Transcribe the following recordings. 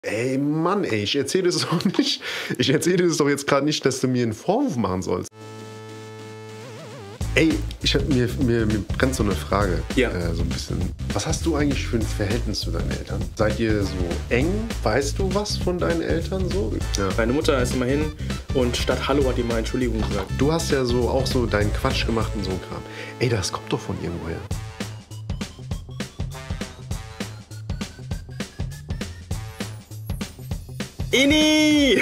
Ey, Mann, ey, ich erzähle das doch nicht. Ich erzähle das doch jetzt gerade nicht, dass du mir einen Vorwurf machen sollst. Ey, mir brennt so eine Frage. Ja. So ein bisschen. Was hast du eigentlich für ein Verhältnis zu deinen Eltern? Seid ihr so eng? Weißt du was von deinen Eltern so? Ja. Meine Mutter ist immer hin und statt Hallo hat die mal Entschuldigung gesagt. Du hast ja so auch so deinen Quatsch gemacht und so ein Kram. Ey, das kommt doch von irgendwoher. Inni!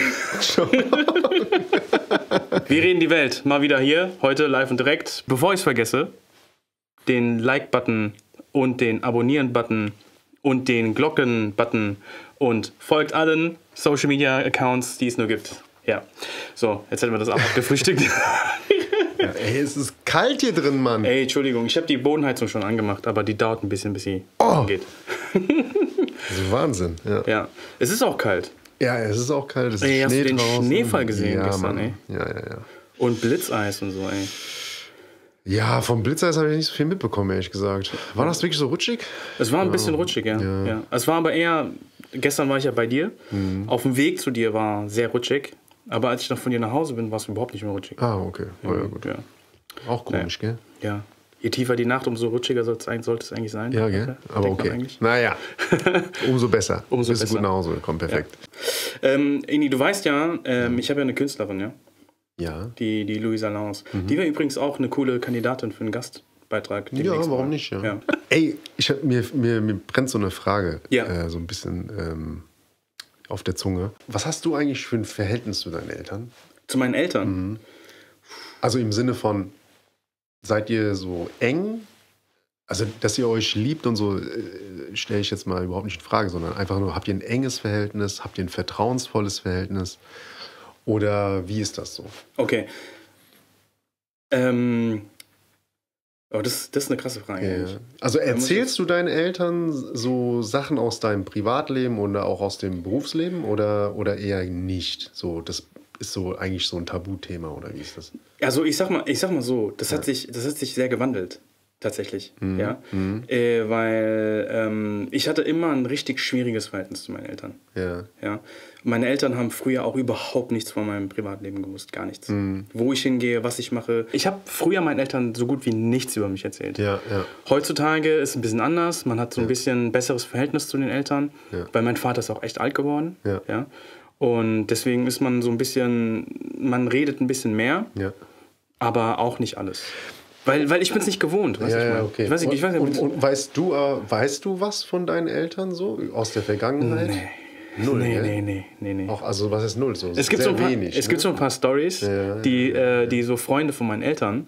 Wir reden die Welt. Mal wieder hier, heute live und direkt. Bevor ich es vergesse, den Like-Button und den Abonnieren-Button und den Glocken-Button und folgt allen Social-Media-Accounts, die es nur gibt. Ja, so, jetzt hätten wir das auch gefrühstückt. Ja, ey, es ist kalt hier drin, Mann. Ey, Entschuldigung, ich habe die Bodenheizung schon angemacht, aber die dauert ein bisschen, bis sie angeht. Das ist Wahnsinn. Ja. Ja, es ist auch kalt. Ja, es ist auch kalt. Es ist Ey, hast Schnee du den draußen. Schneefall gesehen ja, gestern, Mann. ey? Ja. Und Blitzeis und so, ey. Ja, vom Blitzeis habe ich nicht so viel mitbekommen, ehrlich gesagt. War das wirklich so rutschig? Es war ein bisschen rutschig, ja. Es war aber eher, gestern war ich ja bei dir, auf dem Weg zu dir war sehr rutschig, aber als ich noch von dir nach Hause bin, war es überhaupt nicht mehr rutschig. Ah, okay. Ja, gut. Ja. Auch komisch, gell? Ja. Je tiefer die Nacht, umso rutschiger sollte es eigentlich sein. Ja, gell? Aber Denkt man okay. eigentlich. Naja, umso besser. Umso Bist du besser. gut nach Hause gekommen, perfekt. Inni, du weißt ja, ich habe ja eine Künstlerin, ja? Ja. Die Louisa Lance. Die wäre übrigens auch eine coole Kandidatin für einen Gastbeitrag. Ja, demnächst warum mal. nicht? Ja. Ja. Ey, mir brennt so eine Frage Ja. so ein bisschen auf der Zunge. Was hast du eigentlich für ein Verhältnis zu deinen Eltern? Zu meinen Eltern? Also im Sinne von, seid ihr so eng? Also, dass ihr euch liebt und so, stelle ich jetzt mal überhaupt nicht in Frage, sondern einfach nur, habt ihr ein enges Verhältnis? Habt ihr ein vertrauensvolles Verhältnis? Oder wie ist das so? Okay. Oh, das ist eine krasse Frage. Ja. eigentlich. Also erzählst du deinen Eltern so Sachen aus deinem Privatleben oder auch aus dem Berufsleben oder eher nicht? So, das ist so eigentlich so ein Tabuthema oder wie ist das? Also ich sag mal so, das hat sich sehr gewandelt, tatsächlich. Ja? Weil ich hatte immer ein richtig schwieriges Verhältnis zu meinen Eltern. Ja. Ja? Meine Eltern haben früher auch überhaupt nichts von meinem Privatleben gewusst, gar nichts. Wo ich hingehe, was ich mache. Ich habe früher meinen Eltern so gut wie nichts über mich erzählt. Ja. Heutzutage ist es ein bisschen anders. Man hat so ein bisschen ein besseres Verhältnis zu den Eltern, weil mein Vater ist auch echt alt geworden. Ja? Und deswegen ist man so ein bisschen, man redet ein bisschen mehr, aber auch nicht alles. Weil ich bin es nicht gewohnt. Weißt du, Ja, okay. Ich weiß nicht, Und weißt du was von deinen Eltern so aus der Vergangenheit? Null, gell? Nee. Auch, also was ist null? So Es gibt sehr so ein paar, wenig. es gibt so ein paar Storys, die so Freunde von meinen Eltern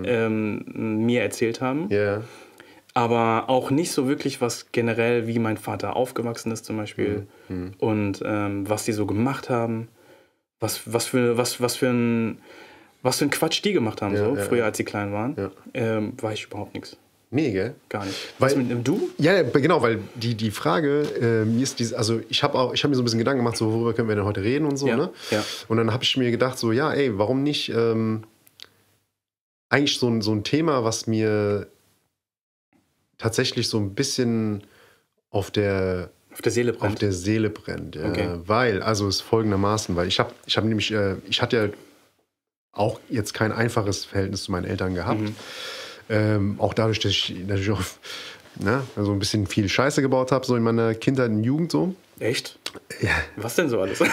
mir erzählt haben. Ja. Aber auch nicht so wirklich was generell, wie mein Vater aufgewachsen ist zum Beispiel. Und was die so gemacht haben. Was für ein Quatsch die gemacht haben, früher als sie klein waren. War ich überhaupt nichts. Nee, gell? Gar nicht. Weil, Was mit dem Du? Ja, genau, weil die Frage, mir ist diese, also ich hab mir so ein bisschen Gedanken gemacht, so worüber können wir denn heute reden und so, Ja, ne? ja. Und dann habe ich mir gedacht, so, ja, ey, warum nicht eigentlich so ein Thema, was mir tatsächlich so ein bisschen auf der Seele brennt. Auf der Seele brennt, ja. Okay. Weil, also es ist folgendermaßen, weil ich hatte ja auch jetzt kein einfaches Verhältnis zu meinen Eltern gehabt. Auch dadurch, dass ich natürlich auch so ein bisschen viel Scheiße gebaut habe, so in meiner Kindheit und Jugend so. Echt? Ja. Was denn so alles?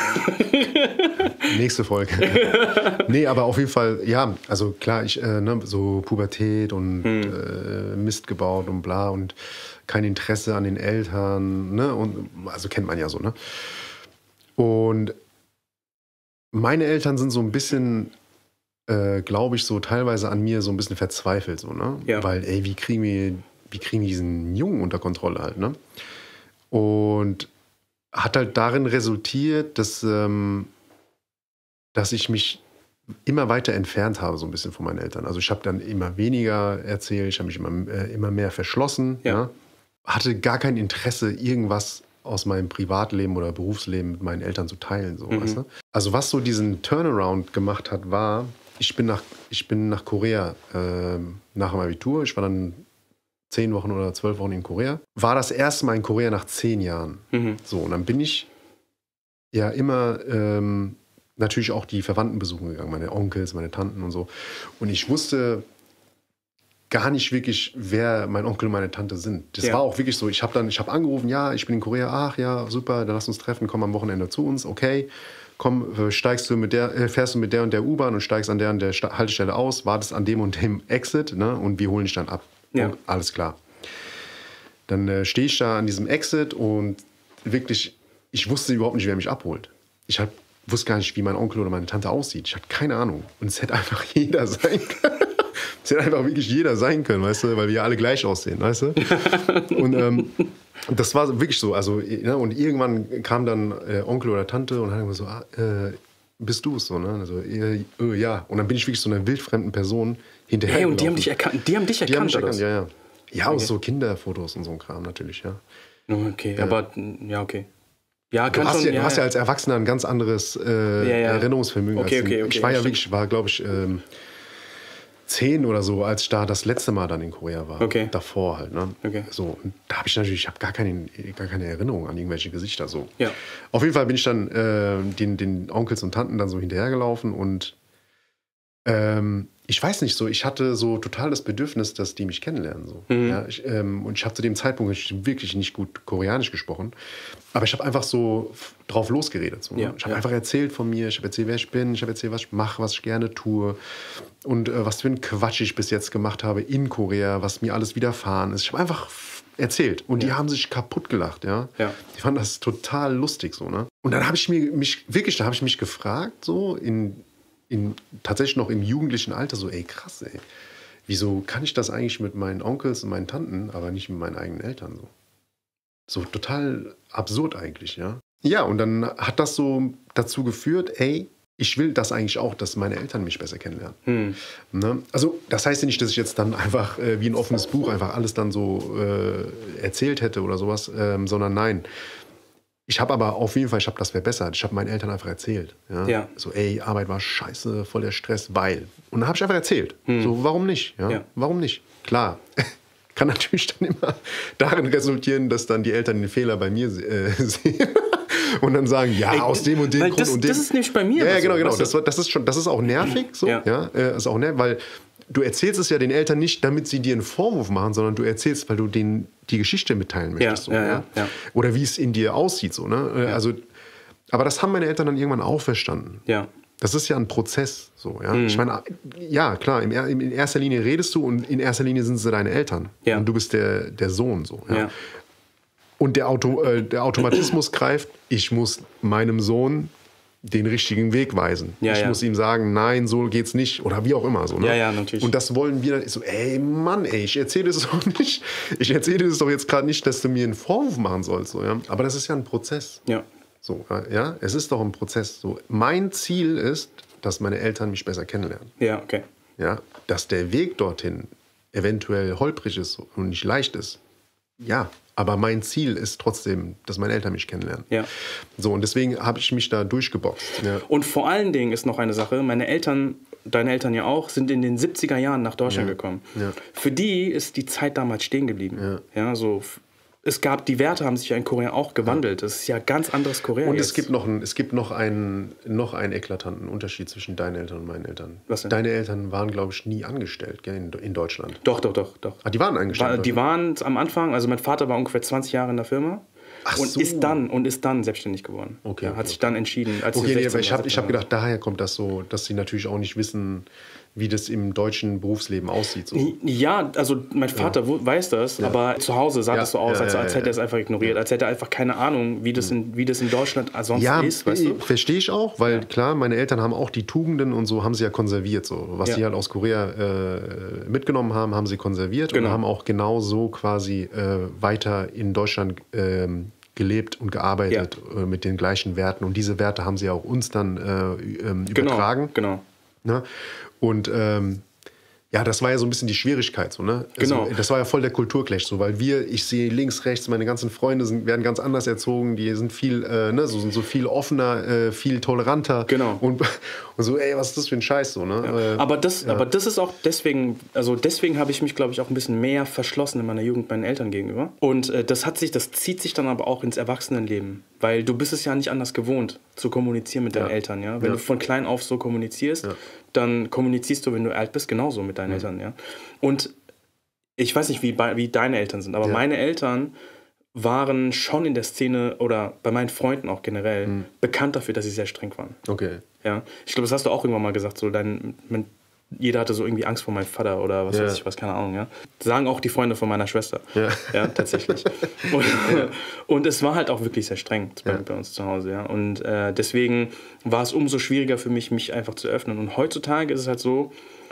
Nächste Folge. Nee, aber auf jeden Fall, ja, also klar, so Pubertät und Mist gebaut und bla und kein Interesse an den Eltern, ne? Und also kennt man ja so, ne? Und meine Eltern sind so ein bisschen, glaube ich, so teilweise an mir so ein bisschen verzweifelt, so, ne? Ja. Weil, ey, wie kriegen wir diesen Jungen unter Kontrolle halt, ne? Und hat halt darin resultiert, dass ich mich immer weiter entfernt habe, so ein bisschen von meinen Eltern. Also ich habe dann immer weniger erzählt, ich habe mich immer mehr verschlossen. Ja. Hatte gar kein Interesse, irgendwas aus meinem Privatleben oder Berufsleben mit meinen Eltern zu teilen. So, weißt du? Also was so diesen Turnaround gemacht hat, war, ich bin nach Korea nach dem Abitur. Ich war dann 10 Wochen oder 12 Wochen in Korea. War das erste Mal in Korea nach 10 Jahren. So, und dann bin ich ja immer natürlich auch die Verwandten besuchen gegangen, meine Onkels, meine Tanten und so. Und ich wusste gar nicht wirklich, wer mein Onkel und meine Tante sind. Das war auch wirklich so, ich habe angerufen, ja, ich bin in Korea, ach ja, super, dann lass uns treffen, komm am Wochenende zu uns, okay. Komm, fährst du mit der und der U-Bahn und steigst an der und der Haltestelle aus, wartest an dem und dem Exit, ne, und wir holen dich dann ab. Ja. Und alles klar. Dann stehe ich da an diesem Exit und wirklich, ich wusste überhaupt nicht, wer mich abholt. Wusste gar nicht, wie mein Onkel oder meine Tante aussieht. Ich hatte keine Ahnung. Und es hätte einfach jeder sein können. Es hätte einfach wirklich jeder sein können, weißt du, weil wir ja alle gleich aussehen, weißt du. Und das war wirklich so. Also, ja, und irgendwann kam dann Onkel oder Tante und hat immer so, bist du es so, ne? Also, ja. Und dann bin ich wirklich so einer wildfremden Person hinterher. Hey, und die haben dich erkannt? Die haben dich erkannt, ja, ja. Ja, aus so Kinderfotos und so ein Kram natürlich, ja. Okay, ja. Aber, ja, okay. Ja, du hast ja als Erwachsener ein ganz anderes Erinnerungsvermögen. Okay, ich war glaube ich, 10 oder so, als ich da das letzte Mal dann in Korea war. Okay. Davor halt, ne? Okay. So, und da habe ich habe gar keine Erinnerung an irgendwelche Gesichter so. Ja. Auf jeden Fall bin ich dann den Onkels und Tanten dann so hinterhergelaufen und ich weiß nicht so, ich hatte so total das Bedürfnis, dass die mich kennenlernen. So. Mhm. Ja, und ich habe zu dem Zeitpunkt wirklich nicht gut Koreanisch gesprochen, aber ich habe einfach so drauf losgeredet. So, ja, ich habe einfach erzählt von mir, ich habe erzählt, wer ich bin, ich habe erzählt, was ich mache, was ich gerne tue und was für einen Quatsch ich bis jetzt gemacht habe in Korea, was mir alles widerfahren ist. Ich habe einfach erzählt und die haben sich kaputt gelacht. Ja? Ja. Die fanden das total lustig. So, ne? Und dann habe ich mich gefragt, so tatsächlich noch im jugendlichen Alter, so, ey, krass, ey. Wieso kann ich das eigentlich mit meinen Onkels und meinen Tanten, aber nicht mit meinen eigenen Eltern so? So total absurd eigentlich, ja. Ja, und dann hat das so dazu geführt, ey, ich will das eigentlich auch, dass meine Eltern mich besser kennenlernen. Ne? Also das heißt ja nicht, dass ich jetzt dann einfach wie ein offenes Buch einfach alles dann so erzählt hätte oder sowas, sondern nein. Ich habe aber auf jeden Fall, das verbessert. Ich habe meinen Eltern einfach erzählt. Ja? So, ey, Arbeit war scheiße, voll der Stress, weil. Und dann habe ich einfach erzählt. So, warum nicht? Ja? Warum nicht? Klar, kann natürlich dann immer darin resultieren, dass dann die Eltern den Fehler bei mir sehen. Und dann sagen, ja, aus dem und dem Grund und dem. Das ist nämlich bei mir. Ja, genau. Das ist auch nervig. So, ist auch nervig, weil du erzählst es ja den Eltern nicht, damit sie dir einen Vorwurf machen, sondern du erzählst, weil du denen die Geschichte mitteilen möchtest. Ja. Oder wie es in dir aussieht. So, ne? Also, aber das haben meine Eltern dann irgendwann auch verstanden. Ja. Das ist ja ein Prozess. So, ja? Ich meine, ja, klar, in erster Linie redest du und in erster Linie sind sie deine Eltern. Ja. Und du bist der Sohn. So, ja? Und der Automatismus greift, ich muss meinem Sohn den richtigen Weg weisen. Ich muss ihm sagen, nein, so geht's nicht. Oder wie auch immer. So, ne? Ja, natürlich. Und das wollen wir dann so, ey, Mann, ey, ich erzähle das doch nicht. Ich erzähle das doch jetzt gerade nicht, dass du mir einen Vorwurf machen sollst. So, ja? Aber das ist ja ein Prozess. Ja. So, ja? Es ist doch ein Prozess. So. Mein Ziel ist, dass meine Eltern mich besser kennenlernen. Ja, okay. Ja? Dass der Weg dorthin eventuell holprig ist und nicht leicht ist. Ja, aber mein Ziel ist trotzdem, dass meine Eltern mich kennenlernen. Ja. So, und deswegen habe ich mich da durchgeboxt. Ja. Und vor allen Dingen ist noch eine Sache, meine Eltern, deine Eltern ja auch, sind in den 70er Jahren nach Deutschland gekommen. Ja. Für die ist die Zeit damals stehen geblieben. Ja, so, die Werte haben sich ja in Korea auch gewandelt. Das ist ja ganz anderes Korea. Und jetzt. es gibt noch einen eklatanten Unterschied zwischen deinen Eltern und meinen Eltern. Was denn? Deine Eltern waren, glaube ich, nie angestellt, gell, in Deutschland. Doch. Ah, die waren angestellt? Die waren am Anfang, also mein Vater war ungefähr 20 Jahre in der Firma. Ist dann selbstständig geworden. Okay, hat sich dann entschieden, als ich habe gedacht, daher kommt das so, dass sie natürlich auch nicht wissen, wie das im deutschen Berufsleben aussieht. So. Ja, also mein Vater weiß das, aber zu Hause sah das so aus, als hätte er es einfach ignoriert, als hätte er einfach keine Ahnung, wie das in Deutschland sonst ist. Weißt du? Verstehe ich auch, weil klar, meine Eltern haben auch die Tugenden und so, haben sie ja konserviert. So. Was sie halt aus Korea mitgenommen haben, haben sie konserviert und haben auch genau so quasi weiter in Deutschland gelebt und gearbeitet mit den gleichen Werten. Und diese Werte haben sie auch uns dann übertragen. Genau. Ne? Und Ja, das war ja so ein bisschen die Schwierigkeit, so, ne? Also, Genau. das war ja voll der Kulturclash, so, weil ich sehe links, rechts, meine ganzen Freunde werden ganz anders erzogen, die sind viel, sind so viel offener, viel toleranter. Genau. Und so, ey, was ist das für ein Scheiß, so, ne? Ja. Aber das ist auch deswegen habe ich mich, glaube ich, auch ein bisschen mehr verschlossen in meiner Jugend meinen Eltern gegenüber. Und das zieht sich dann aber auch ins Erwachsenenleben, weil du bist es ja nicht anders gewohnt, zu kommunizieren mit deinen Eltern, ja? Wenn du von klein auf so kommunizierst, dann kommunizierst du, wenn du alt bist, genauso mit deinen Eltern, ja. Und ich weiß nicht, wie deine Eltern sind, aber meine Eltern waren schon in der Szene oder bei meinen Freunden auch generell bekannt dafür, dass sie sehr streng waren. Okay. Ja. Ich glaube, das hast du auch irgendwann mal gesagt, so jeder hatte so irgendwie Angst vor meinem Vater oder was weiß ich was, keine Ahnung, ja. Sagen auch die Freunde von meiner Schwester. Ja, tatsächlich. Und es war halt auch wirklich sehr streng bei uns zu Hause, ja. Und deswegen war es umso schwieriger für mich einfach zu öffnen. Und heutzutage ist es halt so,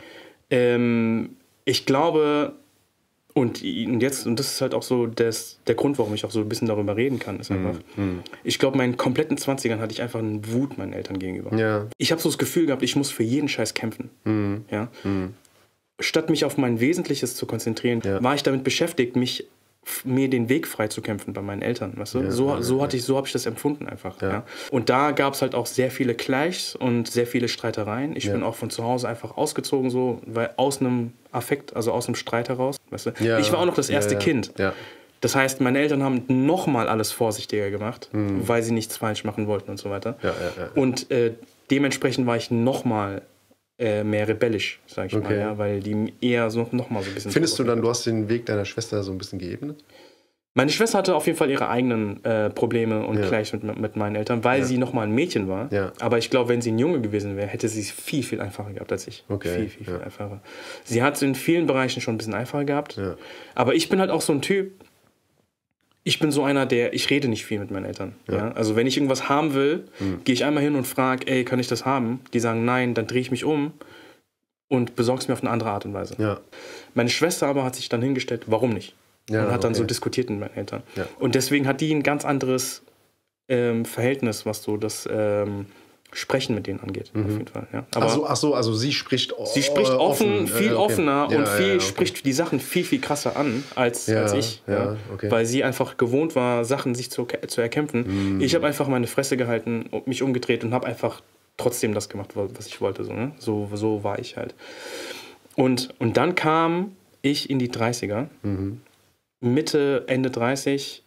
ich glaube, und das ist halt auch so der Grund, warum ich auch so ein bisschen darüber reden kann, ist einfach, ich glaube, meinen kompletten 20ern hatte ich einfach eine Wut meinen Eltern gegenüber. Ja. Ich habe so das Gefühl gehabt, ich muss für jeden Scheiß kämpfen. Ja? Statt mich auf mein Wesentliches zu konzentrieren, war ich damit beschäftigt, mir den Weg frei zu kämpfen bei meinen Eltern. Weißt du? So habe ich das empfunden einfach. Ja. Und da gab es halt auch sehr viele Clashs und sehr viele Streitereien. Ich bin auch von zu Hause einfach ausgezogen, so, weil aus einem Affekt, also aus einem Streit heraus. Weißt du? Ich war auch noch das erste Kind. Ja. Das heißt, meine Eltern haben nochmal alles vorsichtiger gemacht, weil sie nichts falsch machen wollten und so weiter. Und dementsprechend war ich nochmal mehr rebellisch, sag ich mal, ja, weil die eher so noch mal so ein bisschen... Findest du dann, du hast den Weg deiner Schwester so ein bisschen geebnet? Meine Schwester hatte auf jeden Fall ihre eigenen Probleme und Clash mit meinen Eltern, weil sie noch mal ein Mädchen war. Ja. Aber ich glaube, wenn sie ein Junge gewesen wäre, hätte sie es viel, viel einfacher gehabt als ich. Viel einfacher. Sie hat es in vielen Bereichen schon ein bisschen einfacher gehabt. Ja. Aber ich bin halt auch so ein Typ, ich bin so einer, ich rede nicht viel mit meinen Eltern. Ja? Also wenn ich irgendwas haben will, gehe ich einmal hin und frage, ey, kann ich das haben? Die sagen nein, dann drehe ich mich um und besorge es mir auf eine andere Art und Weise. Ja. Meine Schwester aber hat sich dann hingestellt, warum nicht? Und hat dann so diskutiert mit meinen Eltern. Ja. Und deswegen hat die ein ganz anderes Verhältnis, was so das Sprechen mit denen angeht. Auf jeden Fall. Ja. Aber also sie spricht offen, viel offener und spricht die Sachen viel, viel krasser an als ich. Ja. Weil sie einfach gewohnt war, Sachen sich zu erkämpfen. Ich habe einfach meine Fresse gehalten, mich umgedreht und habe einfach trotzdem das gemacht, was ich wollte. So war ich halt. Und dann kam ich in die 30er, Mitte, Ende 30,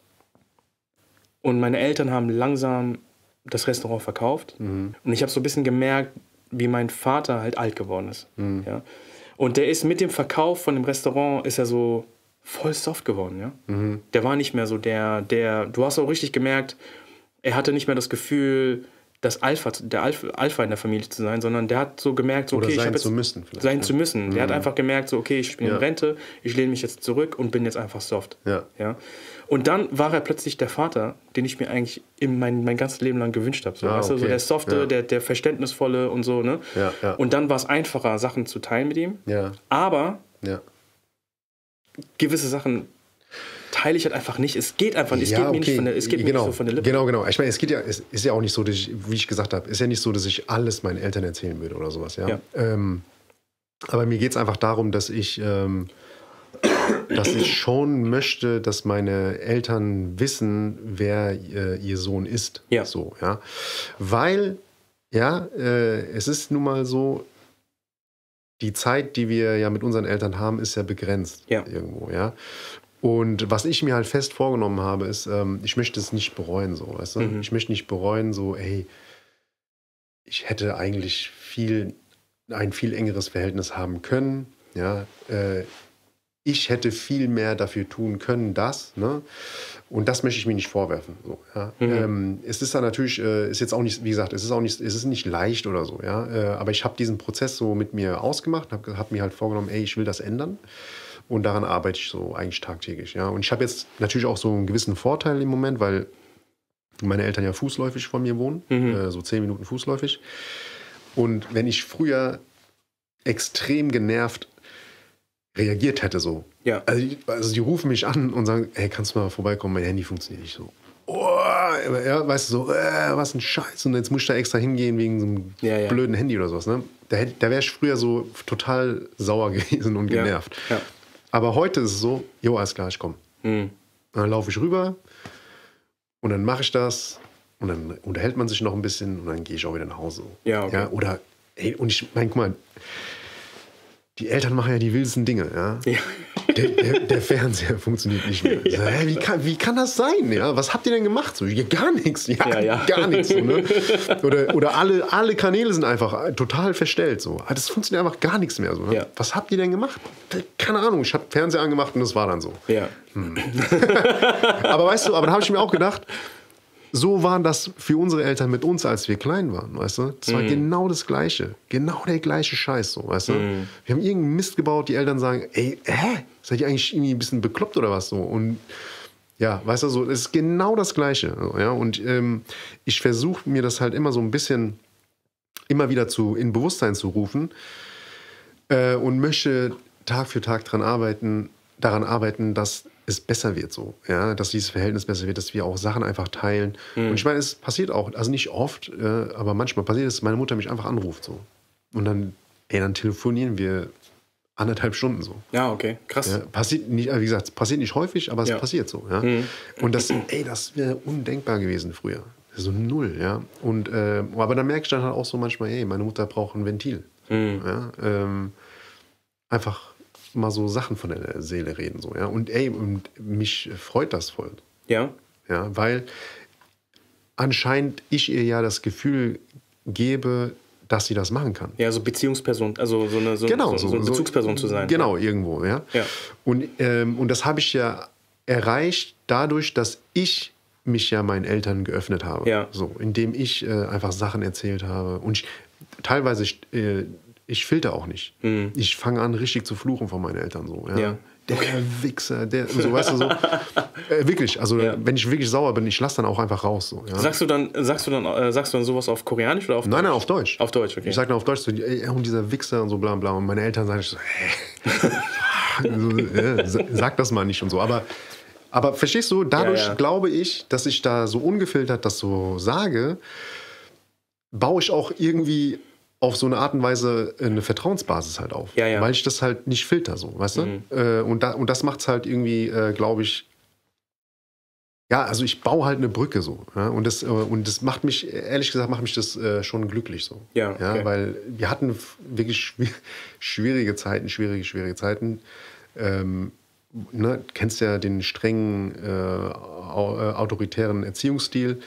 und meine Eltern haben langsam das Restaurant verkauft. Und ich habe so ein bisschen gemerkt, wie mein Vater halt alt geworden ist. Ja? Und der ist mit dem Verkauf von dem Restaurant, ist er so voll soft geworden. Ja? Der war nicht mehr so du hast auch richtig gemerkt, er hatte nicht mehr das Gefühl, der Alpha in der Familie zu sein, sondern der hat so gemerkt, so, okay, ich habe jetzt sein zu müssen. Der hat einfach gemerkt, so, okay, ich bin in Rente, ich lehne mich jetzt zurück und bin jetzt einfach soft. Ja? Und dann war er plötzlich der Vater, den ich mir eigentlich mein ganzes Leben lang gewünscht habe. So, weißt du? So der Softe, der Verständnisvolle und so. Ne? Und dann war es einfacher, Sachen zu teilen mit ihm. Aber gewisse Sachen teile ich halt einfach nicht. Es geht einfach nicht. Es geht mir nicht so von der Lippe. Genau. Ich meine, es ist ja auch nicht so, dass wie ich gesagt habe, ist ja nicht so, dass ich alles meinen Eltern erzählen würde oder sowas. Ja? Aber mir geht es einfach darum, dass ich schon möchte, dass meine Eltern wissen, wer ihr Sohn ist. Ja. So, ja. Weil, es ist nun mal so, die Zeit, die wir ja mit unseren Eltern haben, ist ja begrenzt irgendwo, ja. Und was ich mir halt fest vorgenommen habe, ist, ich möchte es nicht bereuen, so, weißt du? Ich möchte nicht bereuen, so, ey, ich hätte eigentlich ein viel engeres Verhältnis haben können, ja. Ich hätte viel mehr dafür tun können, ne? Und das möchte ich mir nicht vorwerfen. So, ja. Es ist dann natürlich, ist jetzt auch nicht, wie gesagt, es ist nicht leicht oder so, ja. Aber ich habe diesen Prozess so mit mir ausgemacht, habe mir halt vorgenommen, ey, ich will das ändern. Und daran arbeite ich so eigentlich tagtäglich, ja. Und ich habe jetzt natürlich auch so einen gewissen Vorteil im Moment, weil meine Eltern ja fußläufig von mir wohnen, so 10 Minuten fußläufig. Und wenn ich früher extrem genervt reagiert hätte so. Ja. Also die rufen mich an und sagen, hey, kannst du mal vorbeikommen, mein Handy funktioniert nicht so. Weißt du, so, was ein Scheiß. Und jetzt muss ich da extra hingehen wegen so einem blöden Handy oder sowas. Ne? Da wäre ich früher so total sauer gewesen und genervt. Ja. Aber heute ist es so, jo, alles klar, ich komme. Und dann laufe ich rüber und dann mache ich das und dann unterhält man sich noch ein bisschen und dann gehe ich auch wieder nach Hause. Ja, okay. Ja, oder, ey, und ich meine, guck mal, die Eltern machen ja die wildesten Dinge, ja. Der Fernseher funktioniert nicht mehr. So, hä, wie kann das sein? Ja? Was habt ihr denn gemacht? So, ja, gar nichts. Ja, gar nichts. So, ne? Oder alle Kanäle sind einfach total verstellt. So. Das funktioniert einfach gar nichts mehr. So, ne? Ja. Was habt ihr denn gemacht? Keine Ahnung. Ich habe Fernseher angemacht und das war dann so. Ja. Aber weißt du, aber da habe ich mir auch gedacht, so waren das für unsere Eltern mit uns, als wir klein waren, weißt du? Das war genau das Gleiche. Genau der gleiche Scheiß, so, weißt du? Wir haben irgendeinen Mist gebaut, die Eltern sagen, ey, seid ihr eigentlich irgendwie ein bisschen bekloppt oder was so? Und ja, weißt du, so, es ist genau das Gleiche. Ja? Und ich versuche mir das halt immer so ein bisschen, immer wieder in Bewusstsein zu rufen und möchte Tag für Tag daran arbeiten, dass es besser wird, so, ja, dass dieses Verhältnis besser wird, dass wir auch Sachen einfach teilen. Und ich meine, es passiert auch, also nicht oft, aber manchmal passiert es, dass meine Mutter mich einfach anruft, so. Und dann telefonieren wir 1,5 Stunden so. Ja, okay, krass. Ja, passiert nicht, wie gesagt, passiert nicht häufig, aber es passiert so, ja. Und das wäre undenkbar gewesen früher. So null, ja. Und, aber dann merke ich dann halt auch so manchmal, meine Mutter braucht ein Ventil. Ja, einfach mal so Sachen von der Seele reden. So, ja? Und mich freut das voll. Ja. Ja, weil anscheinend ich ihr ja das Gefühl gebe, dass sie das machen kann. Ja, so Beziehungsperson, also so eine Bezugsperson zu sein. Genau, irgendwo, ja. Und das habe ich ja erreicht dadurch, dass ich mich ja meinen Eltern geöffnet habe. Ja. So, indem ich einfach Sachen erzählt habe. Und teilweise ich filter auch nicht. Ich fange an, richtig zu fluchen von meinen Eltern. So, ja. Der Wichser, so, weißt du, so. Wirklich, also wenn ich wirklich sauer bin, ich lasse dann auch einfach raus. So, ja. Sagst du dann sowas auf Koreanisch oder auf Deutsch? Nein, auf Deutsch. Auf Deutsch, okay. Ich sage dann auf Deutsch so, und dieser Wichser und so bla bla. Und meine Eltern sagen so, sag das mal nicht und so. Aber verstehst du, dadurch glaube ich, dass ich da so ungefiltert das so sage, baue ich auch irgendwie auf so eine Art und Weise eine Vertrauensbasis halt auf. Ja. Weil ich das halt nicht filter, so, weißt du? Und das macht es halt irgendwie, glaube ich, ja, also ich baue halt eine Brücke so. Ja? Und das macht mich, ehrlich gesagt, das schon glücklich so. Ja, okay. Weil wir hatten wirklich schwierige Zeiten. Kennst ja den strengen, autoritären Erziehungsstil.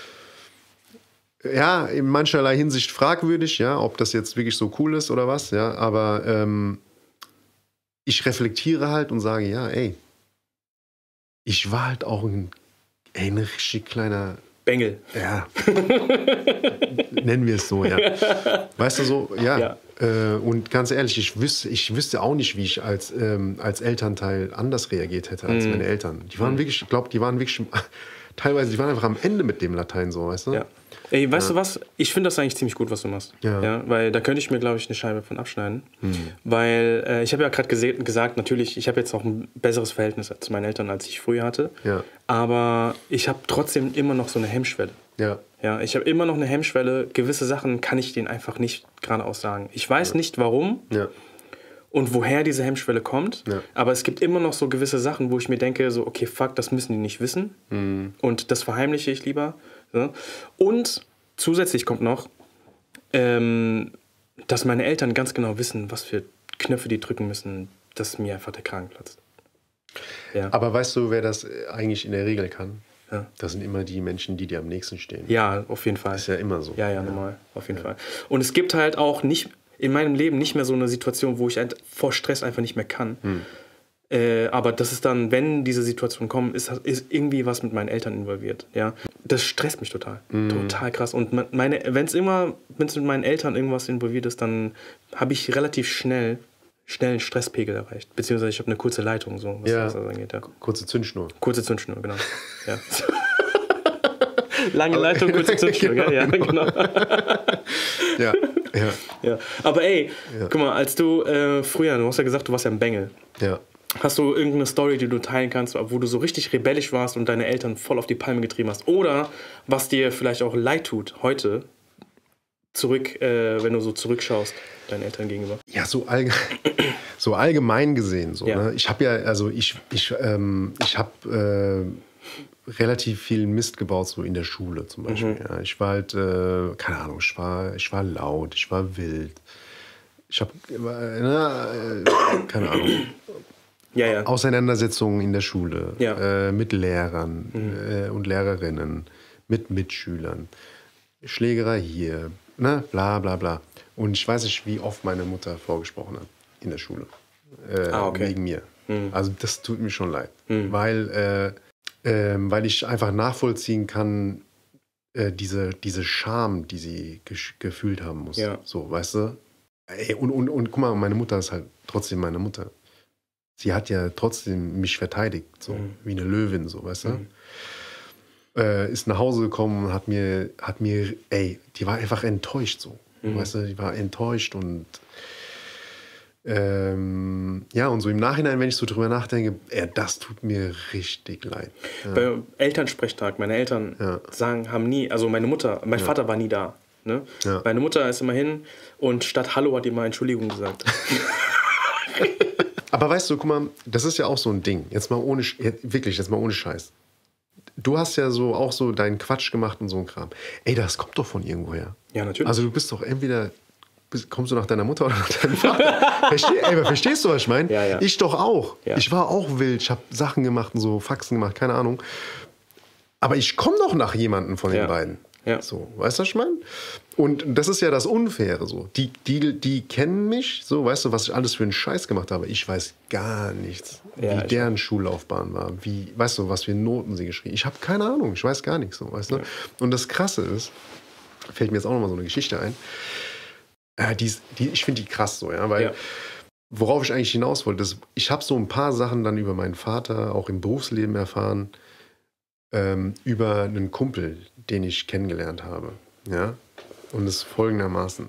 Ja, in mancherlei Hinsicht fragwürdig, ja, ob das jetzt wirklich so cool ist oder was, ja, aber ich reflektiere halt und sage, ja, ich war halt auch ein richtig kleiner Bengel. Ja. Nennen wir es so, ja. Weißt du so, ja. Und ganz ehrlich, ich wüsste auch nicht, wie ich als Elternteil anders reagiert hätte als meine Eltern. Die waren wirklich, ich glaube, teilweise, die waren einfach am Ende mit dem Latein so, weißt du? Ja. Ey, weißt du was? Ich finde das eigentlich ziemlich gut, was du machst. Ja. Weil da könnte ich mir, glaube ich, eine Scheibe von abschneiden. Weil ich habe ja gerade gesagt, natürlich, ich habe jetzt auch ein besseres Verhältnis zu meinen Eltern, als ich früher hatte. Ja. Aber ich habe trotzdem immer noch so eine Hemmschwelle. Ja, ich habe immer noch eine Hemmschwelle. Gewisse Sachen kann ich denen einfach nicht geradeaus sagen. Ich weiß nicht, warum. Ja. Und woher diese Hemmschwelle kommt. Ja. Aber es gibt immer noch so gewisse Sachen, wo ich mir denke, so, okay, fuck, das müssen die nicht wissen. Und das verheimliche ich lieber. Ja. Und zusätzlich kommt noch, dass meine Eltern ganz genau wissen, was für Knöpfe die drücken müssen, dass mir einfach der Kragen platzt. Ja. Aber weißt du, wer das eigentlich in der Regel kann? Ja. Das sind immer die Menschen, die dir am nächsten stehen. Ja, auf jeden Fall. Das ist ja immer so. Ja, normal, auf jeden Fall. Und es gibt halt auch nicht in meinem Leben nicht mehr so eine Situation, wo ich vor Stress einfach nicht mehr kann. Aber das ist dann, wenn diese Situationen kommen, ist irgendwie was mit meinen Eltern involviert. Ja? Das stresst mich total. Total krass. Und wenn es mit meinen Eltern irgendwas involviert ist, dann habe ich relativ schnell einen Stresspegel erreicht. Beziehungsweise ich habe eine kurze Leitung, so, was das angeht. Ja. Kurze Zündschnur. Kurze Zündschnur, genau. Ja. Lange Leitung, kurze Zündschnur, genau. Ja, genau. Ja. Aber guck mal, als du früher, du hast ja gesagt, du warst ja ein Bengel. Ja. Hast du irgendeine Story, die du teilen kannst, wo du so richtig rebellisch warst und deine Eltern voll auf die Palme getrieben hast? Oder was dir vielleicht auch leid tut heute, wenn du so zurückschaust, deinen Eltern gegenüber? Ja, so allgemein gesehen. So, Ja. ne? Ich habe ja, also ich habe relativ viel Mist gebaut, so in der Schule zum Beispiel. Ja. Ich war halt, keine Ahnung, ich war laut, ich war wild. Ich habe, keine Ahnung, Ja. Auseinandersetzungen in der Schule, Ja. mit Lehrern und Lehrerinnen, mit Mitschülern, Schlägerei hier, ne, bla bla bla. Und ich weiß nicht, wie oft meine Mutter vorgesprochen hat in der Schule, Okay. wegen mir. Also das tut mir schon leid, weil ich einfach nachvollziehen kann, diese Scham, die sie gefühlt haben muss. Ja. So, weißt du? Ey, und guck mal, meine Mutter ist halt trotzdem meine Mutter. Sie hat ja trotzdem mich verteidigt, so wie eine Löwin, so, weißt du? Ist nach Hause gekommen und hat mir, die war einfach enttäuscht, so. Weißt du, die war enttäuscht und ja, und so im Nachhinein, wenn ich so drüber nachdenke, das tut mir richtig leid. Ja. Bei Elternsprechtag, meine Eltern mein Vater war nie da. Ne? Ja. Meine Mutter ist immer hin und statt Hallo hat die mal Entschuldigung gesagt. Aber weißt du, guck mal, das ist ja auch so ein Ding. Jetzt mal ohne Scheiß. Du hast ja so auch so deinen Quatsch gemacht und so ein Kram. Ey, das kommt doch von irgendwoher. Ja, natürlich. Also du bist doch entweder, kommst du nach deiner Mutter oder nach deinem Vater? Verstehst du, was ich meine? Ja. Ich doch auch. Ja. Ich war auch wild. Ich habe Sachen gemacht und so, Faxen gemacht, keine Ahnung. Aber ich komme doch nach jemandem von den beiden. Ja. So, weißt du, was ich meine? Und das ist ja das Unfaire so. Die kennen mich, so, weißt du, was ich alles für einen Scheiß gemacht habe. Ich weiß gar nichts, Ja, wie deren Schullaufbahn war, weißt du, was für Noten sie geschrieben. Ich habe keine Ahnung, ich weiß gar nichts, so, weißt du. Ja. Und das Krasse ist, fällt mir jetzt auch nochmal so eine Geschichte ein. Ich finde die krass so, ja, weil worauf ich eigentlich hinaus wollte, ist, ich habe so ein paar Sachen dann über meinen Vater auch im Berufsleben erfahren, über einen Kumpel, den ich kennengelernt habe. Ja? Und es ist folgendermaßen.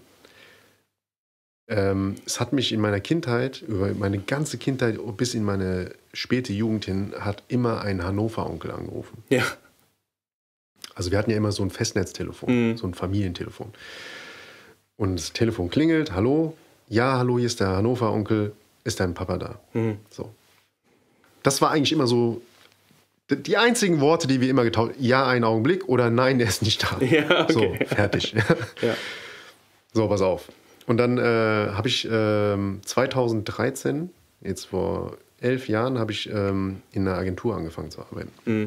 Es hat mich in meiner Kindheit, über meine ganze Kindheit bis in meine späte Jugend hin, hat immer ein Hannover-Onkel angerufen. Ja. Also wir hatten ja immer so ein Festnetztelefon, so ein Familientelefon. Und das Telefon klingelt, hallo, ja, hallo, hier ist der Hannover-Onkel, ist dein Papa da? So. Das war eigentlich immer so die einzigen Worte, die wir immer getauscht haben, ja, einen Augenblick oder nein, der ist nicht da. Ja, okay. So, fertig. Ja. So, pass auf. Und dann habe ich 2013, jetzt vor 11 Jahren, habe ich in einer Agentur angefangen zu arbeiten.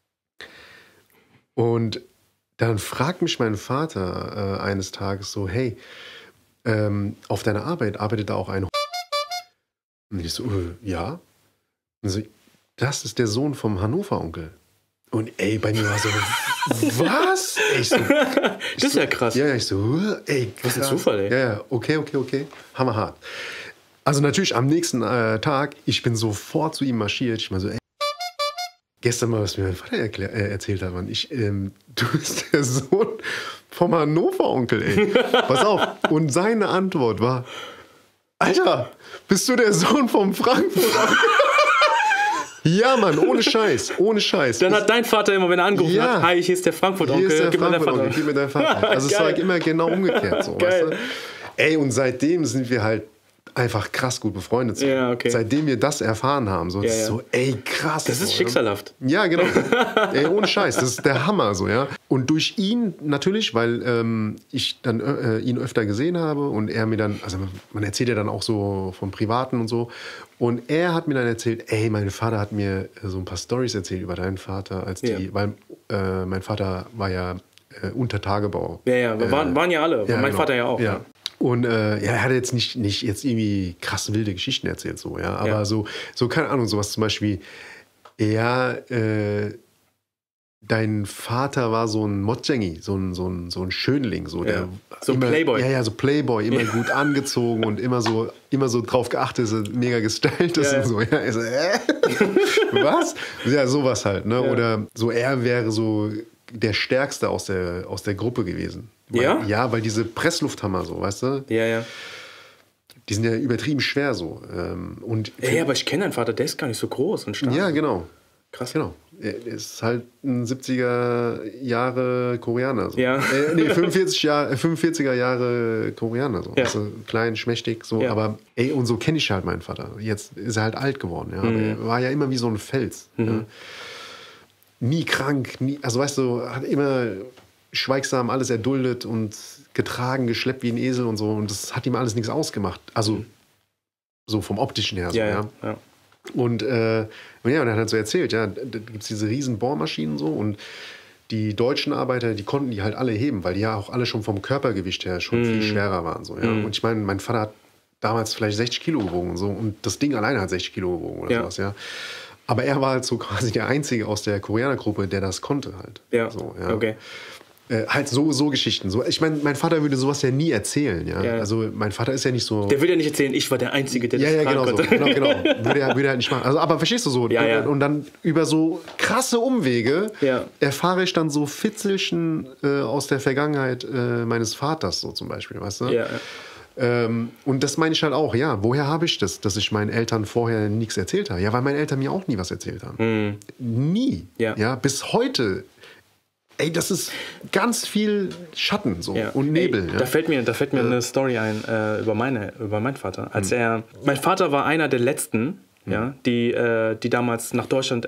Und dann fragt mich mein Vater eines Tages so, hey, auf deiner Arbeit arbeitet da auch ein Und ich so, ja. Und so, das ist der Sohn vom Hannover-Onkel. Und ey, bei mir war so, was? Ich so, Das ist ja krass. Ja, ich so, ey, krass. Was ein Zufall, ey. Ja, okay. Hammerhart. Also natürlich am nächsten Tag, ich bin sofort zu ihm marschiert. Ich mal so, ey, gestern mal, was mir mein Vater erzählt hat, Mann. Du bist der Sohn vom Hannover-Onkel, ey. Pass auf. Und seine Antwort war, Alter, bist du der Sohn vom Frankfurt-Onkel? Ja, Mann, ohne Scheiß. Dann hat dein Vater immer, wenn er angerufen hat, hi, hier ist der Frankfurt-Onkel, gib mir deinen Vater. Also es war immer genau umgekehrt. So, weißt du? Ey, und seitdem sind wir halt einfach krass gut befreundet. So. Ja, okay. Seitdem wir das erfahren haben. So, so ey, krass. Das ist schicksalhaft. Ja, genau. Ey, ohne Scheiß, das ist der Hammer. So, ja. Und durch ihn natürlich, weil ich dann ihn öfter gesehen habe und er mir dann, also man erzählt ja dann auch so vom Privaten und so. Und er hat mir dann erzählt, ey, mein Vater hat mir so ein paar Storys erzählt über deinen Vater, weil mein Vater war ja unter Tagebau. Ja, waren ja alle. Mein Vater ja auch. Ja. Und er hat jetzt nicht jetzt irgendwie krass wilde Geschichten erzählt, so, ja. Aber so, keine Ahnung, sowas zum Beispiel, dein Vater war so ein Motjengi, so ein Schönling, so, der so ein Playboy. Ja, so Playboy, immer gut angezogen und immer so drauf geachtet, dass er mega gestylt ist und so. Ja, so, was? Ja, sowas halt, ne? Ja. Oder so, er wäre so der Stärkste aus der Gruppe gewesen. Ja? Ja, weil diese Presslufthammer so, weißt du? Ja. Die sind ja übertrieben schwer so. Aber ich kenne deinen Vater, der ist gar nicht so groß und stark. Ja, genau. Krass. Genau. Er ist halt ein 70er Jahre Koreaner. So. Ja. 45er Jahre Koreaner. So. Ja. Also klein, schmächtig, so. Ja. Aber und so kenne ich halt meinen Vater. Jetzt ist er halt alt geworden. Ja. Aber er war ja immer wie so ein Fels. Ja. Nie krank, also weißt du, hat immer schweigsam alles erduldet und getragen, geschleppt wie ein Esel und so. Und das hat ihm alles nichts ausgemacht. Also so vom Optischen her. So, ja. Und und er hat so erzählt, da gibt es diese riesen Bohrmaschinen so und die deutschen Arbeiter, die konnten die halt alle heben, weil die ja auch alle schon vom Körpergewicht her schon viel schwerer waren. So, ja. Und ich meine, mein Vater hat damals vielleicht 60 Kilo gewogen und so und das Ding alleine hat 60 Kilo gewogen oder sowas, ja. Aber er war halt so quasi der Einzige aus der Koreanergruppe, der das konnte halt. Ja, so, ja. Okay. Halt so Geschichten. So. Ich meine, mein Vater würde sowas ja nie erzählen. Ja? Also mein Vater ist ja nicht so... Der will ja nicht erzählen, ich war der Einzige, der das genau konnte. So. Genau. Würde er halt nicht machen. Also, aber verstehst du so? Ja. Und dann über so krasse Umwege Ja. erfahre ich dann so Fitzelchen aus der Vergangenheit meines Vaters so zum Beispiel, weißt du? Ja. Und das meine ich halt auch, ja, woher habe ich das, dass ich meinen Eltern vorher nichts erzählt habe? Ja, weil meine Eltern mir auch nie was erzählt haben. Nie. Ja. Bis heute. Ey, das ist ganz viel Schatten so und Nebel. Ey, da fällt mir eine Story ein über meinen Vater. Mein Vater war einer der letzten, die damals nach Deutschland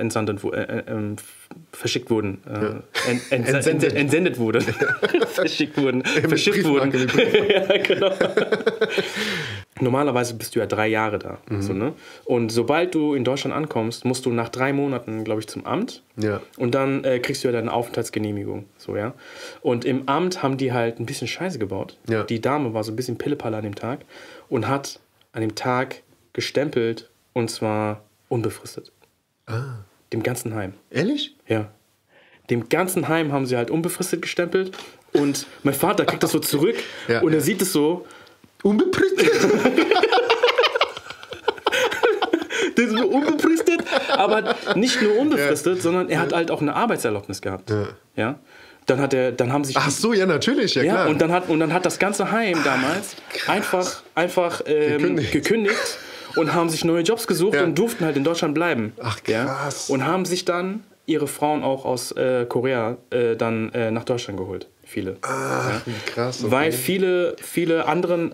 verschickt wurden. Entsendet wurden. Verschickt wurden. Verschifft wurden. Ja, genau. Normalerweise bist du ja 3 Jahre da. So, ne? Und sobald du in Deutschland ankommst, musst du nach 3 Monaten, glaube ich, zum Amt. Ja. Und dann kriegst du ja deine Aufenthaltsgenehmigung. So, ja? Und im Amt haben die halt ein bisschen Scheiße gebaut. Ja. Die Dame war so ein bisschen Pillepalle an dem Tag und hat an dem Tag gestempelt und zwar unbefristet. Dem ganzen Heim. Ehrlich? Ja. Dem ganzen Heim haben sie halt unbefristet gestempelt und mein Vater kriegt das so zurück und er sieht es so unbefristet. Das ist unbefristet, aber nicht nur unbefristet, sondern er hat halt auch eine Arbeitserlaubnis gehabt. Ja. Dann haben sich... Ach so, ja, natürlich, ja klar. Und dann hat das ganze Heim damals einfach gekündigt und haben sich neue Jobs gesucht und durften halt in Deutschland bleiben. Ach, krass. Und haben sich dann ihre Frauen auch aus Korea dann nach Deutschland geholt. Viele. Krass. Okay. Weil viele anderen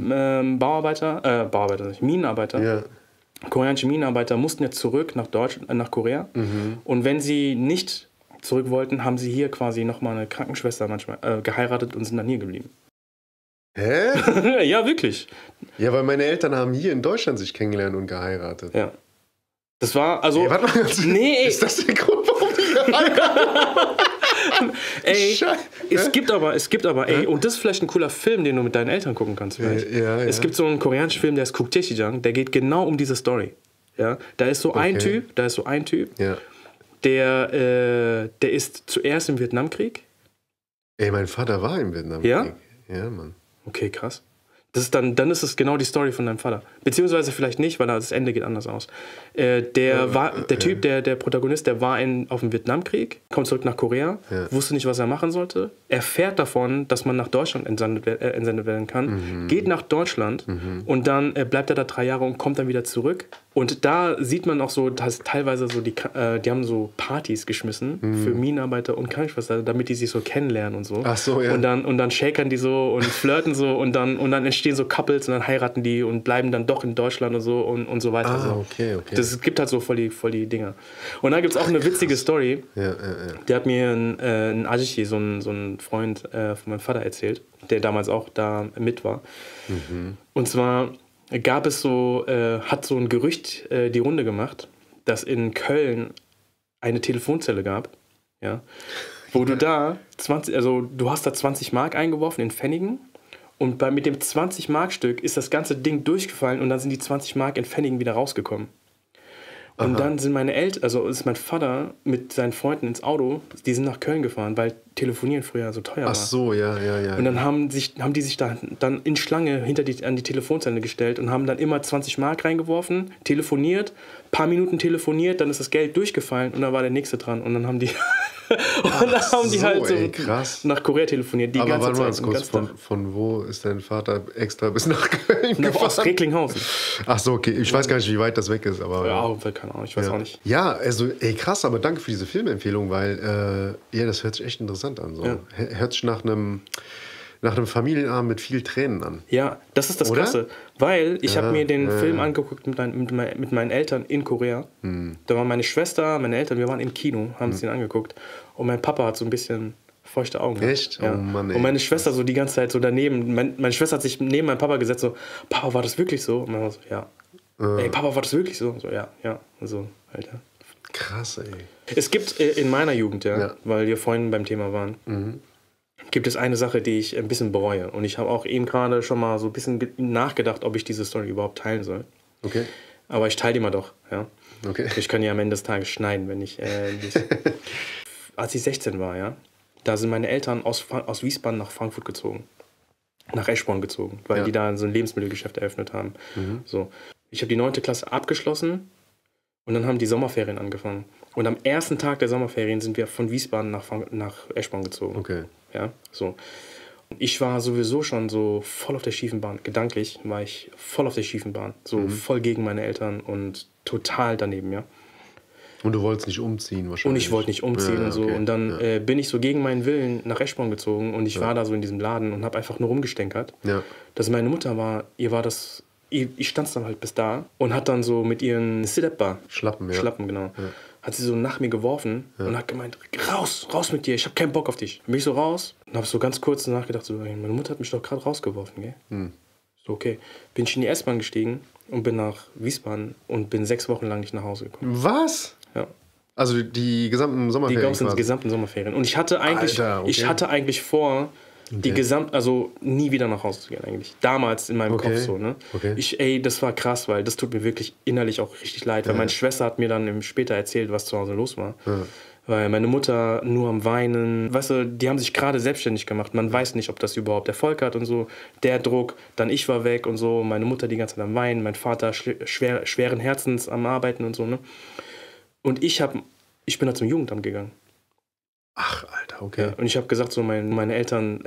Minenarbeiter, koreanische Minenarbeiter mussten jetzt zurück nach Korea. Und wenn sie nicht zurück wollten, haben sie hier quasi nochmal eine Krankenschwester manchmal geheiratet und sind dann hier geblieben. Hä? Ja, wirklich. Ja, weil meine Eltern haben hier in Deutschland sich kennengelernt und geheiratet. Ja. Das war, also... Ey, warte mal, nee, ist das der Grund, warum die geheiratet haben? Ey, es gibt aber, und das ist vielleicht ein cooler Film, den du mit deinen Eltern gucken kannst. Es gibt so einen koreanischen Film, der ist Kuktae-Sijang, der geht genau um diese Story. Ja? Da ist so ein Typ, der ist zuerst im Vietnamkrieg. Ey, mein Vater war im Vietnamkrieg. Ja? Ja, Mann. Okay, krass. Das ist dann ist es genau die Story von deinem Vater. Beziehungsweise vielleicht nicht, weil das Ende geht anders aus. Der Protagonist, der war auf dem Vietnamkrieg, kommt zurück nach Korea, wusste nicht, was er machen sollte, erfährt davon, dass man nach Deutschland entsendet werden kann, geht nach Deutschland und dann bleibt er da 3 Jahre und kommt dann wieder zurück. Und da sieht man auch so, dass teilweise so die haben so Partys geschmissen für Minenarbeiter und Krankenschwestern, damit die sich so kennenlernen und so. Ach so, ja. Und dann shakern die so und flirten so und dann entstehen so Couples und dann heiraten die und bleiben dann doch in Deutschland und so und so weiter. Okay. Das gibt halt so voll die Dinger. Und dann gibt es auch eine witzige Story. Der hat mir ein Ajichi, so ein Freund von meinem Vater erzählt, der damals auch da mit war. Und zwar hat so ein Gerücht die Runde gemacht, dass in Köln eine Telefonzelle gab, wo du du hast da 20 Mark eingeworfen in Pfennigen und mit dem 20-Mark-Stück ist das ganze Ding durchgefallen und dann sind die 20 Mark in Pfennigen wieder rausgekommen. Und dann sind ist mein Vater mit seinen Freunden ins Auto, die sind nach Köln gefahren, weil Telefonieren früher so teuer war. Ach so, ja. Und dann haben die sich dann in Schlange an die Telefonzelle gestellt und haben dann immer 20 Mark reingeworfen, telefoniert, paar Minuten telefoniert, dann ist das Geld durchgefallen und dann war der Nächste dran und dann haben die Und dann haben die so, halt so ey, krass. nach Korea telefoniert, die Aber ganze warte mal Zeit. ganz kurz, von wo ist dein Vater extra bis nach Köln Aus gefahren? Recklinghausen. Ach so, okay. Ich weiß gar nicht, wie weit das weg ist. Aber, Ja, keine Ahnung, ich weiß auch nicht. Ja, also, ey, krass, aber danke für diese Filmempfehlung, weil, ja, das hört sich echt interessant an. So. Ja. Hört sich nach einem Familienabend mit viel Tränen an. Ja, das ist das Oder? Krasse. Weil ich habe mir den Film angeguckt mit meinen Eltern in Korea. Da war meine Schwester, meine Eltern, wir waren im Kino, haben uns den angeguckt. Und mein Papa hat so ein bisschen feuchte Augen gehabt. Echt? Ja. Oh Mann, ey. Und meine Schwester so die ganze Zeit so daneben. Meine Schwester hat sich neben meinen Papa gesetzt, so, Papa, war das wirklich so? Und man war so, ja. Ey, Papa, war das wirklich so? So, ja. Also, Alter. Krass, ey. Es gibt in meiner Jugend, weil wir vorhin beim Thema waren, gibt es eine Sache, die ich ein bisschen bereue. Und ich habe auch eben gerade schon mal so ein bisschen nachgedacht, ob ich diese Story überhaupt teilen soll. Okay. Aber ich teile die mal doch, ja. Okay. Ich kann ja am Ende des Tages schneiden, wenn ich... Als ich 16 war, ja, da sind meine Eltern aus Wiesbaden nach Frankfurt gezogen. Nach Eschborn gezogen, weil die da so ein Lebensmittelgeschäft eröffnet haben. So. Ich habe die 9. Klasse abgeschlossen und dann haben die Sommerferien angefangen. Und am ersten Tag der Sommerferien sind wir von Wiesbaden nach Eschborn gezogen. Okay. Ja, so. Ich war sowieso schon so voll auf der schiefen Bahn. Gedanklich war ich voll auf der schiefen Bahn. So voll gegen meine Eltern und total daneben, ja. Und du wolltest nicht umziehen wahrscheinlich. Und ich wollte nicht umziehen und so. Okay. Und dann bin ich so gegen meinen Willen nach Eschborn gezogen und ich war da so in diesem Laden und habe einfach nur rumgestänkert. Ja. Dass meine Mutter war, ich stand dann halt bis da und hat dann so mit ihren Sit-Up-Bar. Schlappen, Genau. Ja. Hat sie so nach mir geworfen und hat gemeint, raus mit dir, ich habe keinen Bock auf dich. Dann bin ich so raus und habe so ganz kurz nachgedacht, so, meine Mutter hat mich doch gerade rausgeworfen, gell? So, okay. Bin ich in die S-Bahn gestiegen und bin nach Wiesbaden und bin 6 Wochen lang nicht nach Hause gekommen. Was? Ja. Also die gesamten Sommerferien Die gesamten Sommerferien. Und ich hatte eigentlich vor, also nie wieder nach Hause zu gehen eigentlich. Damals in meinem Kopf so, ne? Okay. Das war krass, weil das tut mir wirklich innerlich auch richtig leid, weil meine Schwester hat mir dann später erzählt, was zu Hause los war. Ja. Weil meine Mutter nur am Weinen, weißt du, die haben sich gerade selbstständig gemacht. Man weiß nicht, ob das überhaupt Erfolg hat und so. Der Druck, dann ich war weg und so. Meine Mutter die ganze Zeit am Weinen, mein Vater schweren Herzens am Arbeiten und so, ne? Und ich bin da zum Jugendamt gegangen. Ach, Alter, okay. Ja, und ich habe gesagt, so meine Eltern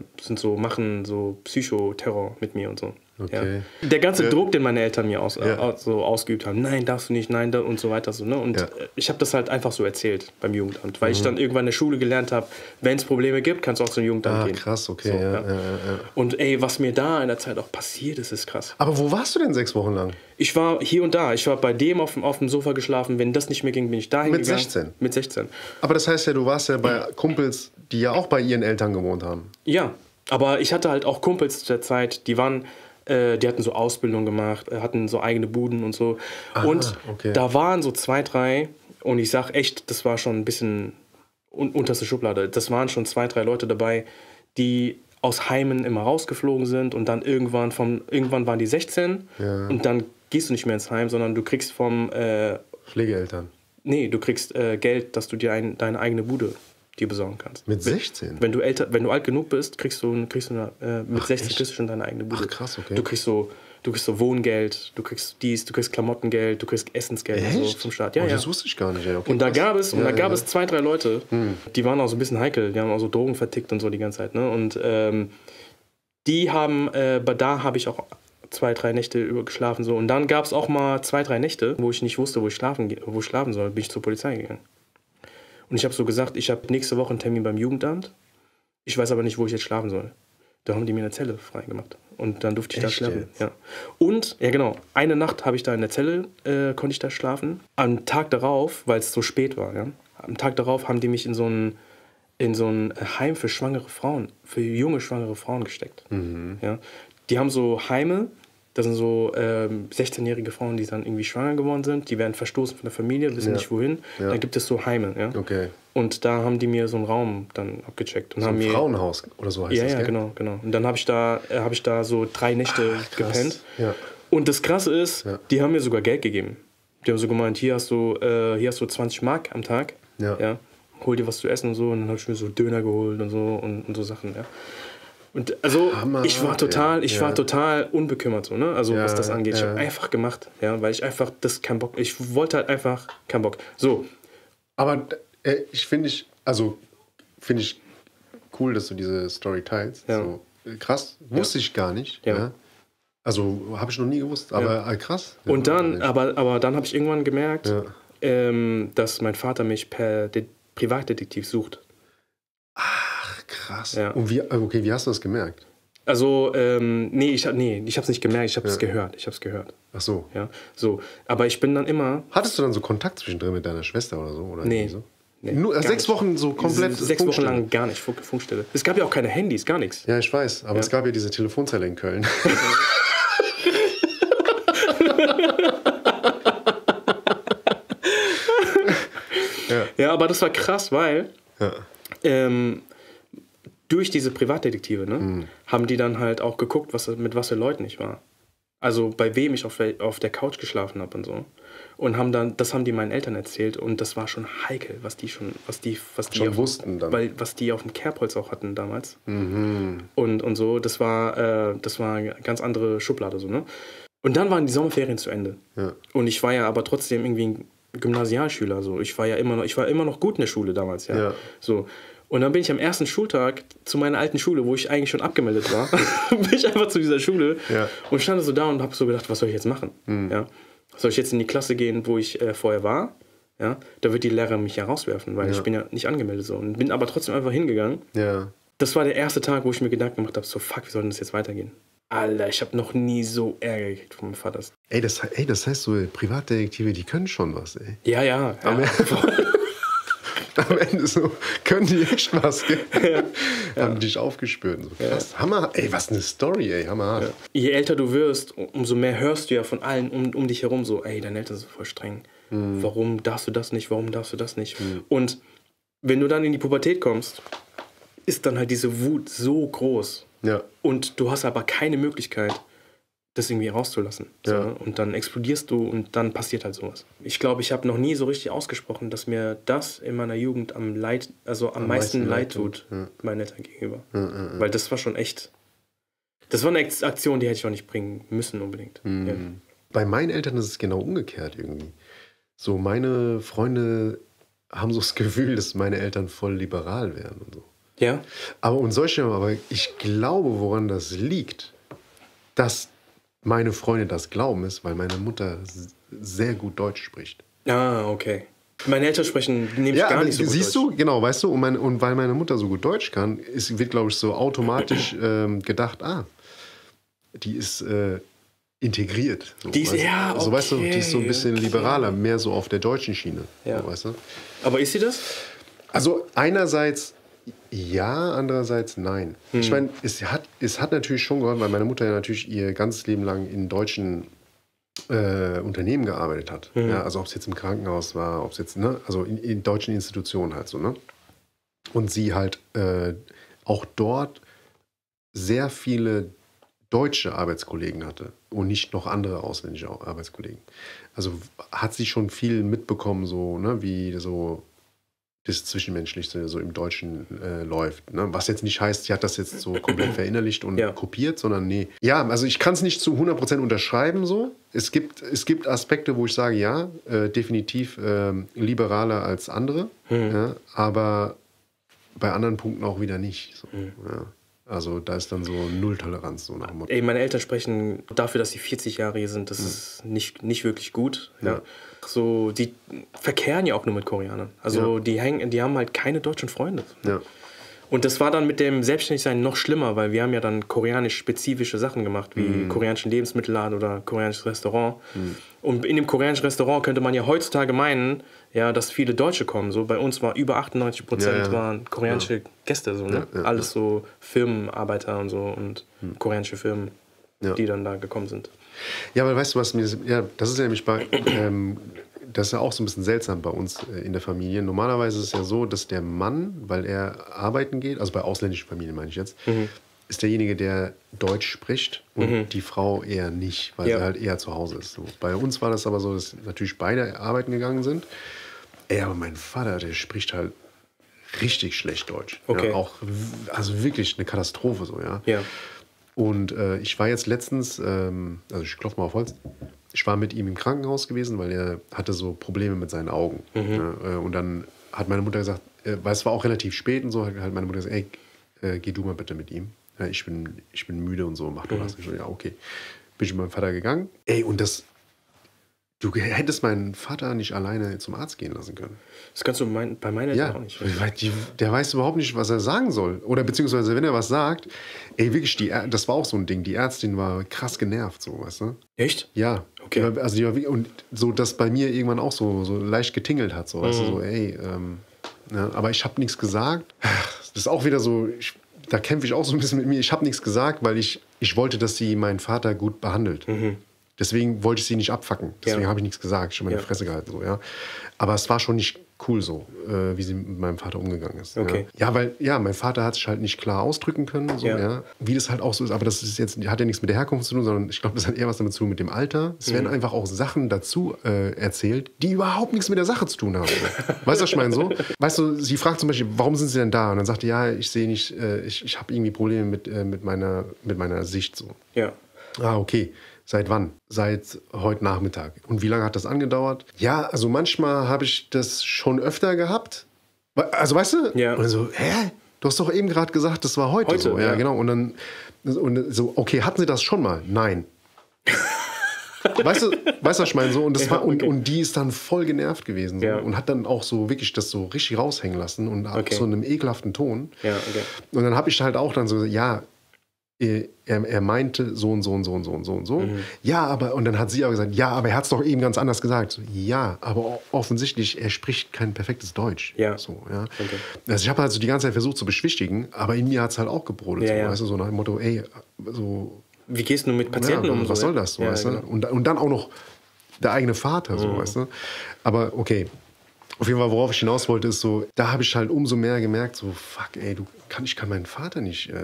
machen so Psychoterror mit mir und so. Okay. Ja. Der ganze Druck, den meine Eltern mir ausgeübt haben, nein, darfst du nicht, nein, und so weiter. So, ne? Und ich habe das halt einfach so erzählt beim Jugendamt, weil ich dann irgendwann in der Schule gelernt habe, wenn es Probleme gibt, kannst du auch zum Jugendamt gehen. Krass, okay. So, ja. Und was mir da in der Zeit auch passiert ist krass. Aber wo warst du denn 6 Wochen lang? Ich war hier und da. Ich war bei dem auf dem Sofa geschlafen. Wenn das nicht mehr ging, bin ich dahin gegangen. 16? Mit 16. Aber das heißt ja, du warst ja bei Kumpels, die ja auch bei ihren Eltern gewohnt haben. Ja, aber ich hatte halt auch Kumpels zu der Zeit, die hatten so Ausbildung gemacht, hatten so eigene Buden und so. Und da waren so 2, 3, und ich sag echt, das war schon ein bisschen unterste Schublade. Das waren schon 2, 3 Leute dabei, die aus Heimen immer rausgeflogen sind und dann irgendwann waren die 16 und dann gehst du nicht mehr ins Heim, sondern du kriegst vom Pflegeeltern. Nee, du kriegst Geld, dass du dir deine eigene Bude dir besorgen kannst. Mit 16? Wenn du alt genug bist, kriegst du mit 16 kriegst du schon deine eigene Bude. Ach, krass, okay. Du kriegst so Wohngeld, du kriegst du kriegst Klamottengeld, du kriegst Essensgeld und so vom Staat. Ja, das wusste ich gar nicht. Okay, und da gab es 2, 3 Leute, die waren auch so ein bisschen heikel, die haben auch so Drogen vertickt und so die ganze Zeit. Ne? Und da habe ich auch 2, 3 Nächte übergeschlafen. So. Und dann gab es auch mal 2, 3 Nächte, wo ich nicht wusste, wo ich schlafen soll, bin ich zur Polizei gegangen. Und ich habe so gesagt, ich habe nächste Woche einen Termin beim Jugendamt. Ich weiß aber nicht, wo ich jetzt schlafen soll. Da haben die mir eine Zelle freigemacht. Und dann durfte ich da schlafen. Ja. Und, genau, eine Nacht habe ich da in der Zelle, konnte ich da schlafen. Am Tag darauf, weil es so spät war, am Tag darauf haben die mich in so ein Heim für schwangere Frauen, für junge schwangere Frauen gesteckt. Ja. Die haben so Heime, das sind so 16-jährige Frauen, die dann irgendwie schwanger geworden sind. Die werden verstoßen von der Familie, wissen nicht wohin. Ja. Dann gibt es so Heime. Ja? Okay. Und da haben die mir so einen Raum dann abgecheckt. Und so haben ein Frauenhaus oder so heißt das, ja, gell? genau. Und dann habe ich da so 3 Nächte gepennt. Ja. Und das Krasse ist, die haben mir sogar Geld gegeben. Die haben so gemeint, hier hast du 20 Mark am Tag. Ja. Hol dir was zu essen und so. Und dann habe ich mir so Döner geholt und so und so Sachen, ja. Und also Hammer. ich war total unbekümmert, so, ne? Also was das angeht. Ich habe einfach gemacht, weil ich einfach keinen Bock. Ich wollte halt einfach keinen Bock. So. Aber ich finde, also finde ich cool, dass du diese Story teilst. Ja. So, krass, wusste ich gar nicht. Ja. Ja. Also habe ich noch nie gewusst, aber krass. Und dann, Ja, aber dann habe ich irgendwann gemerkt, ja. dass mein Vater mich per Privatdetektiv sucht. Ach, krass. Ja. Und wie hast du das gemerkt? Also, ich habe es nicht gemerkt, ich habe es gehört. Ich habe es gehört. Ach so. Ja, so. Aber ich bin dann immer... Hattest du dann so Kontakt zwischendrin mit deiner Schwester oder so? Oder Nee. so? Nee, Nur gar 6 nicht. Wochen so komplett 6 Wochen Funkstelle? lang gar nicht, Funkstelle. Es gab ja auch keine Handys, gar nichts. Ja, ich weiß, aber es gab ja diese Telefonzelle in Köln. Ja, aber das war krass, weil Ja. durch diese Privatdetektive, ne, haben die dann halt auch geguckt, mit was für Leuten ich war. Also bei wem ich auf der Couch geschlafen habe und so. Und das haben die meinen Eltern erzählt und das war schon heikel, was die wussten dann. Weil was die auf dem Kerbholz auch hatten damals. Und so, das war eine ganz andere Schublade so, ne? Und dann waren die Sommerferien zu Ende. Ja. Und ich war ja aber trotzdem irgendwie ein Gymnasialschüler. So. Ich war immer noch gut in der Schule damals, ja. Ja. So. Und dann bin ich am ersten Schultag zu meiner alten Schule, wo ich eigentlich schon abgemeldet war, bin ich einfach zu dieser Schule und stand so da und habe so gedacht, was soll ich jetzt machen? Ja? Soll ich jetzt in die Klasse gehen, wo ich vorher war? Ja? Da wird die Lehrerin mich ja rauswerfen, weil ich bin ja nicht angemeldet. So. Und bin aber trotzdem einfach hingegangen. Ja. Das war der erste Tag, wo ich mir Gedanken gemacht habe, so fuck, wie soll denn das jetzt weitergehen? Alter, ich habe noch nie so Ärger gekriegt von meinem Vater. Ey, das heißt so, Privatdetektive, die können schon was, ey. Ja. Am Ende so, können die echt was, gell? Haben dich aufgespürt. So, krass. Hammer, ey, was eine Story, ey, hammerhart. Ja. Je älter du wirst, umso mehr hörst du ja von allen um dich herum so, ey, deine Eltern sind voll streng. Warum darfst du das nicht? Warum darfst du das nicht? Und wenn du dann in die Pubertät kommst, ist dann halt diese Wut so groß. Ja. Und du hast aber keine Möglichkeit, das irgendwie rauszulassen. So, ne? Und dann explodierst du und dann passiert halt sowas. Ich glaube, ich habe noch nie so richtig ausgesprochen, dass mir das in meiner Jugend am meisten leid tut, meinen Eltern gegenüber. Weil das war schon echt... Das war eine Aktion, die hätte ich auch nicht bringen müssen unbedingt. Ja. Bei meinen Eltern ist es genau umgekehrt irgendwie. So, meine Freunde haben so das Gefühl, dass meine Eltern voll liberal wären und so. Ja? Aber ich glaube, woran das liegt, dass meine Freunde das glauben, ist, weil meine Mutter sehr gut Deutsch spricht. Ah, okay. Meine Eltern sprechen nämlich gar nicht so gut siehst Deutsch. Du, genau, weißt du, und weil meine Mutter so gut Deutsch kann, wird, glaube ich, so automatisch gedacht, die ist integriert. So, Die ist, ja, okay. So, weißt du, die ist so ein bisschen liberaler, mehr so auf der deutschen Schiene. Ja. So, weißt du? Aber ist sie das? Also einerseits ja, andererseits nein. Ich meine, es hat natürlich schon geholfen, weil meine Mutter ja natürlich ihr ganzes Leben lang in deutschen Unternehmen gearbeitet hat. Ja, also ob es jetzt im Krankenhaus war, ob es jetzt, ne, also in deutschen Institutionen halt so, ne? Und sie halt auch dort sehr viele deutsche Arbeitskollegen hatte und nicht noch andere ausländische Arbeitskollegen. Also hat sie schon viel mitbekommen, so, ne, wie so das Zwischenmenschliche so im Deutschen läuft. Ne? Was jetzt nicht heißt, sie hat das jetzt so komplett verinnerlicht und kopiert, sondern nee. Ja, also ich kann es nicht zu 100% unterschreiben so. Es gibt Aspekte, wo ich sage, ja, definitiv liberaler als andere, ja, aber bei anderen Punkten auch wieder nicht. So, ja. Also da ist dann so Null-Toleranz, so nach dem Motto. Ey, meine Eltern sprechen dafür, dass sie 40 Jahre hier sind, das ist nicht wirklich gut. Ja. So, die verkehren ja auch nur mit Koreanern. Also die haben halt keine deutschen Freunde. Ja. Und das war dann mit dem Selbstständigsein noch schlimmer, weil wir haben ja dann koreanisch-spezifische Sachen gemacht, wie koreanischen Lebensmittelladen oder koreanisches Restaurant. Und in dem koreanischen Restaurant könnte man ja heutzutage meinen, ja, dass viele Deutsche kommen. So, bei uns war über 98% waren koreanische Gäste. So, ne? Alles so Firmenarbeiter und so und koreanische Firmen, die dann da gekommen sind. Ja, aber weißt du, das ist ja nämlich das ist ja auch so ein bisschen seltsam bei uns in der Familie. Normalerweise ist es ja so, dass der Mann, weil er arbeiten geht, also bei ausländischen Familien meine ich jetzt, ist derjenige, der Deutsch spricht und die Frau eher nicht, weil sie halt eher zu Hause ist. So. Bei uns war das aber so, dass natürlich beide arbeiten gegangen sind. Aber mein Vater, der spricht halt richtig schlecht Deutsch. Okay. Ja, auch, also wirklich eine Katastrophe so, ja. Und ich war jetzt letztens, also ich klopfe mal auf Holz, ich war mit ihm im Krankenhaus gewesen, weil er hatte so Probleme mit seinen Augen. Ja, und dann hat meine Mutter gesagt, weil es war auch relativ spät und so, hat halt meine Mutter gesagt, ey, geh du mal bitte mit ihm. Ja, ich bin müde und so, mach du was. Ich so, ja, okay. Bin ich mit meinem Vater gegangen. Ey, und du hättest meinen Vater nicht alleine zum Arzt gehen lassen können. Das kannst du bei meinen Eltern auch nicht. Der weiß überhaupt nicht, was er sagen soll. Oder beziehungsweise, wenn er was sagt, ey, wirklich, das war auch so ein Ding. Die Ärztin war krass genervt, so, weißt du? Echt? Ja. Okay. Und so, dass bei mir irgendwann auch so leicht getingelt hat, so, weißt du, so, ey, ja, aber ich habe nichts gesagt. Das ist auch wieder so, da kämpfe ich auch so ein bisschen mit mir. Ich habe nichts gesagt, weil ich wollte, dass sie meinen Vater gut behandelt. Deswegen wollte ich sie nicht abfacken. Deswegen habe ich nichts gesagt. Ich habe meine Fresse gehalten. So, ja. Aber es war schon nicht cool so, wie sie mit meinem Vater umgegangen ist. Okay. Ja, weil mein Vater hat sich halt nicht klar ausdrücken können. So, ja. Wie das halt auch so ist. Aber das ist jetzt, hat ja nichts mit der Herkunft zu tun, sondern ich glaube, das hat eher was damit zu tun mit dem Alter. Es werden einfach auch Sachen dazu erzählt, die überhaupt nichts mit der Sache zu tun haben. So. Weißt du, was ich meine? So? Weißt du, sie fragt zum Beispiel, warum sind sie denn da? Und dann sagt ja, ich sehe nicht, ich habe irgendwie Probleme mit meiner Sicht. So. Ja. Ah, okay. Seit wann? Seit heute Nachmittag. Und wie lange hat das angedauert? Ja, also manchmal habe ich das schon öfter gehabt. Also weißt du? Ja. Und so, hä? Du hast doch eben gerade gesagt, das war heute so. Ja, genau. Und dann so, okay, hatten Sie das schon mal? Nein. Weißt du, was ich meine? So, und, das war, und die ist dann voll genervt gewesen. So, und hat dann auch so wirklich das so richtig raushängen lassen und so in einem ekelhaften Ton. Ja, okay. Und dann habe ich halt auch dann so, ja, er meinte so und so und so und so und so und so. Ja, aber, und dann hat sie aber gesagt, ja, aber er hat es doch eben ganz anders gesagt. So, ja, aber offensichtlich, er spricht kein perfektes Deutsch. Ja. So, ja. Okay. Also ich habe halt so die ganze Zeit versucht zu beschwichtigen, aber in mir hat es halt auch gebrodelt. Ja, so, ja. Weißt du, so nach dem Motto, ey, so. Wie gehst du mit Patienten um? Was soll das? So, weißt du? Und dann auch noch der eigene Vater, so, weißt du. Aber okay. Auf jeden Fall, worauf ich hinaus wollte, ist so, da habe ich halt umso mehr gemerkt, so, fuck, ey, ich kann meinen Vater nicht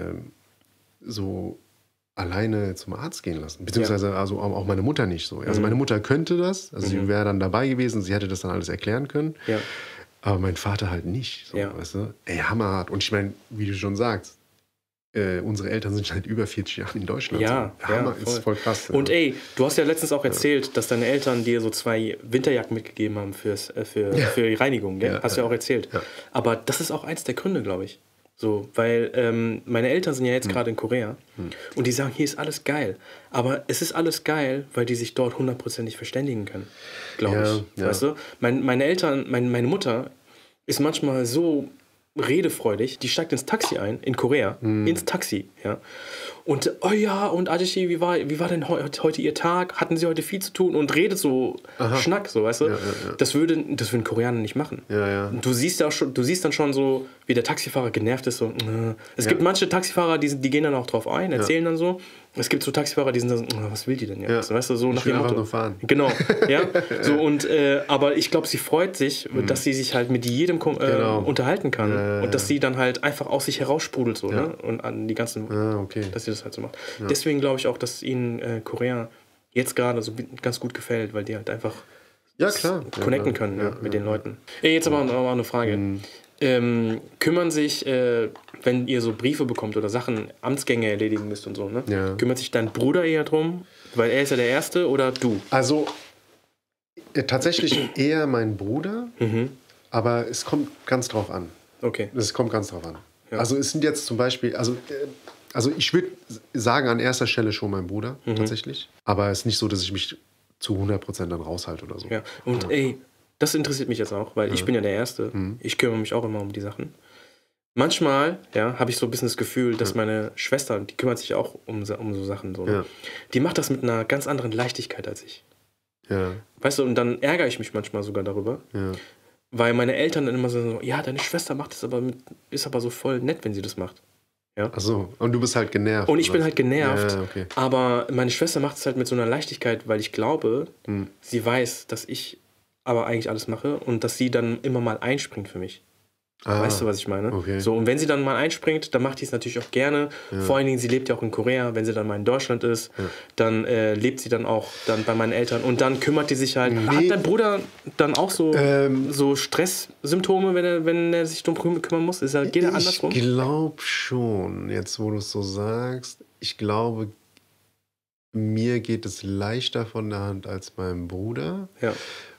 so alleine zum Arzt gehen lassen. Beziehungsweise also auch meine Mutter nicht so. Also meine Mutter könnte das, also sie wäre dann dabei gewesen, sie hätte das dann alles erklären können. Ja. Aber mein Vater halt nicht. So, weißt du? Ey, hammerhart. Und ich meine, wie du schon sagst, unsere Eltern sind seit über 40 Jahren in Deutschland. Ja, so. Hammer, voll. ist voll krass. Und ey, du hast ja letztens auch erzählt, dass deine Eltern dir so 2 Winterjacken mitgegeben haben für die Reinigung. Gell? Hast du ja auch erzählt. Ja. Aber das ist auch eins der Gründe, glaube ich. So, weil meine Eltern sind ja jetzt gerade in Korea und die sagen, hier ist alles geil. Aber es ist alles geil, weil die sich dort 100% verständigen können, glaube ich. Ja. Weißt du? Meine Eltern, meine Mutter ist manchmal so redefreudig, die steigt ins Taxi ein, in Korea, ins Taxi, ja. Und, oh ja, und Ajishi, wie war denn heute Ihr Tag? Hatten Sie heute viel zu tun? Und redet so Schnack, so, weißt du? Ja. Das würden Koreaner nicht machen. Ja. Du siehst dann schon so, wie der Taxifahrer genervt ist, so, Es gibt manche Taxifahrer, die gehen dann auch drauf ein, erzählen dann so. Es gibt so Taxifahrer, die sind dann so, was will die denn jetzt? Weißt du, so nach dem Motto. Nur fahren. Genau, ja. So, und, aber ich glaube, sie freut sich, dass sie sich halt mit jedem unterhalten kann. Und dass sie dann halt einfach aus sich heraussprudelt, so, ne? Und an die ganzen, dass sie das halt so macht. Ja. Deswegen glaube ich auch, dass ihnen Korea jetzt gerade so ganz gut gefällt, weil die halt einfach connecten können mit den Leuten. Jetzt aber noch eine Frage. Kümmern sich, wenn ihr so Briefe bekommt oder Sachen, Amtsgänge erledigen müsst und so, ne? Ja. Kümmert sich dein Bruder eher drum? Weil er ist ja der Erste, oder du? Also tatsächlich eher mein Bruder, aber es kommt ganz drauf an. Okay. Es kommt ganz drauf an. Ja. Also es sind jetzt zum Beispiel, also ich würde sagen, an erster Stelle schon mein Bruder, tatsächlich. Aber es ist nicht so, dass ich mich zu 100% dann raushalte oder so. Ja. Und ey, das interessiert mich jetzt auch, weil ich bin ja der Erste. Ich kümmere mich auch immer um die Sachen. Manchmal habe ich so ein bisschen das Gefühl, dass meine Schwester, die kümmert sich auch um so Sachen. So, ne? Die macht das mit einer ganz anderen Leichtigkeit als ich. Ja. Weißt du, und dann ärgere ich mich manchmal sogar darüber. Ja. Weil meine Eltern dann immer so, ja, deine Schwester macht das ist aber so voll nett, wenn sie das macht. Ja? Ach so, und du bist halt genervt. Und ich bin halt genervt, aber meine Schwester macht es halt mit so einer Leichtigkeit, weil ich glaube, sie weiß, dass ich aber eigentlich alles mache und dass sie dann immer mal einspringt für mich. Weißt du, was ich meine? Okay. So, und wenn sie dann mal einspringt, dann macht die es natürlich auch gerne. Ja. Vor allen Dingen, sie lebt ja auch in Korea. Wenn sie dann mal in Deutschland ist, dann lebt sie dann auch dann bei meinen Eltern. Und dann kümmert die sich halt. Nee. Hat dein Bruder dann auch so Stresssymptome, wenn er sich darum kümmern muss? Geht er andersrum? Ich glaube schon, jetzt wo du es so sagst. Ich glaube, mir geht es leichter von der Hand als meinem Bruder. Ja.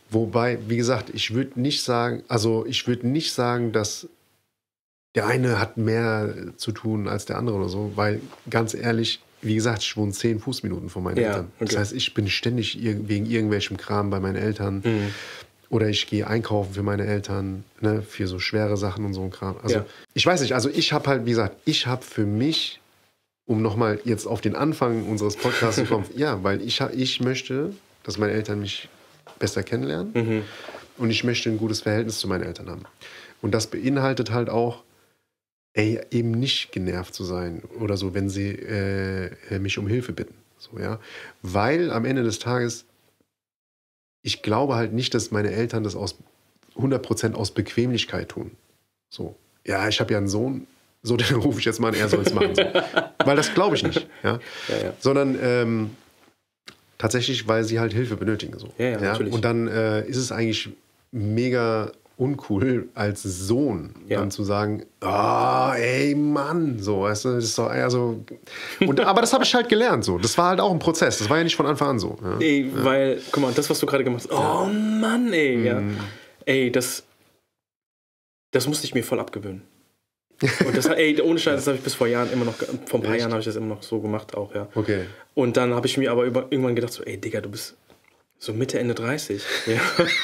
Wobei, wie gesagt, ich würde nicht sagen, dass der eine hat mehr zu tun als der andere oder so, weil ganz ehrlich, wie gesagt, ich wohne 10 Fußminuten von meinen Eltern. Okay. Das heißt, ich bin ständig wegen irgendwelchem Kram bei meinen Eltern. Oder ich gehe einkaufen für meine Eltern, ne, für so schwere Sachen und so ein Kram. Also ich weiß nicht, also ich habe halt, wie gesagt, ich habe für mich, um nochmal jetzt auf den Anfang unseres Podcasts zu kommen, ja, weil ich möchte, dass meine Eltern mich besser kennenlernen und ich möchte ein gutes Verhältnis zu meinen Eltern haben. Und das beinhaltet halt auch, eben nicht genervt zu sein oder so, wenn sie mich um Hilfe bitten. So, ja? Weil am Ende des Tages, ich glaube halt nicht, dass meine Eltern das 100% aus Bequemlichkeit tun. So, ja, ich habe ja einen Sohn, so den rufe ich jetzt mal an, er soll es machen. So. Weil das glaube ich nicht. Ja? Sondern tatsächlich, weil sie halt Hilfe benötigen. So. Ja? Natürlich. Und dann ist es eigentlich mega uncool, als Sohn dann zu sagen, ey Mann, so, weißt du, das ist doch eher so. Aber das habe ich halt gelernt, so. Das war halt auch ein Prozess, das war ja nicht von Anfang an so. Ja? Ey, weil, guck mal, das, was du gerade gemacht hast, oh Mann, ey, ja. Ey, das musste ich mir voll abgewöhnen. Und das, ohne Scheiß, das habe ich bis vor Jahren immer noch, vor ein paar Jahren habe ich das immer noch so gemacht auch, ja. Okay. Und dann habe ich mir aber irgendwann gedacht, so, ey, Digga, du bist so Mitte, Ende 30. Ja.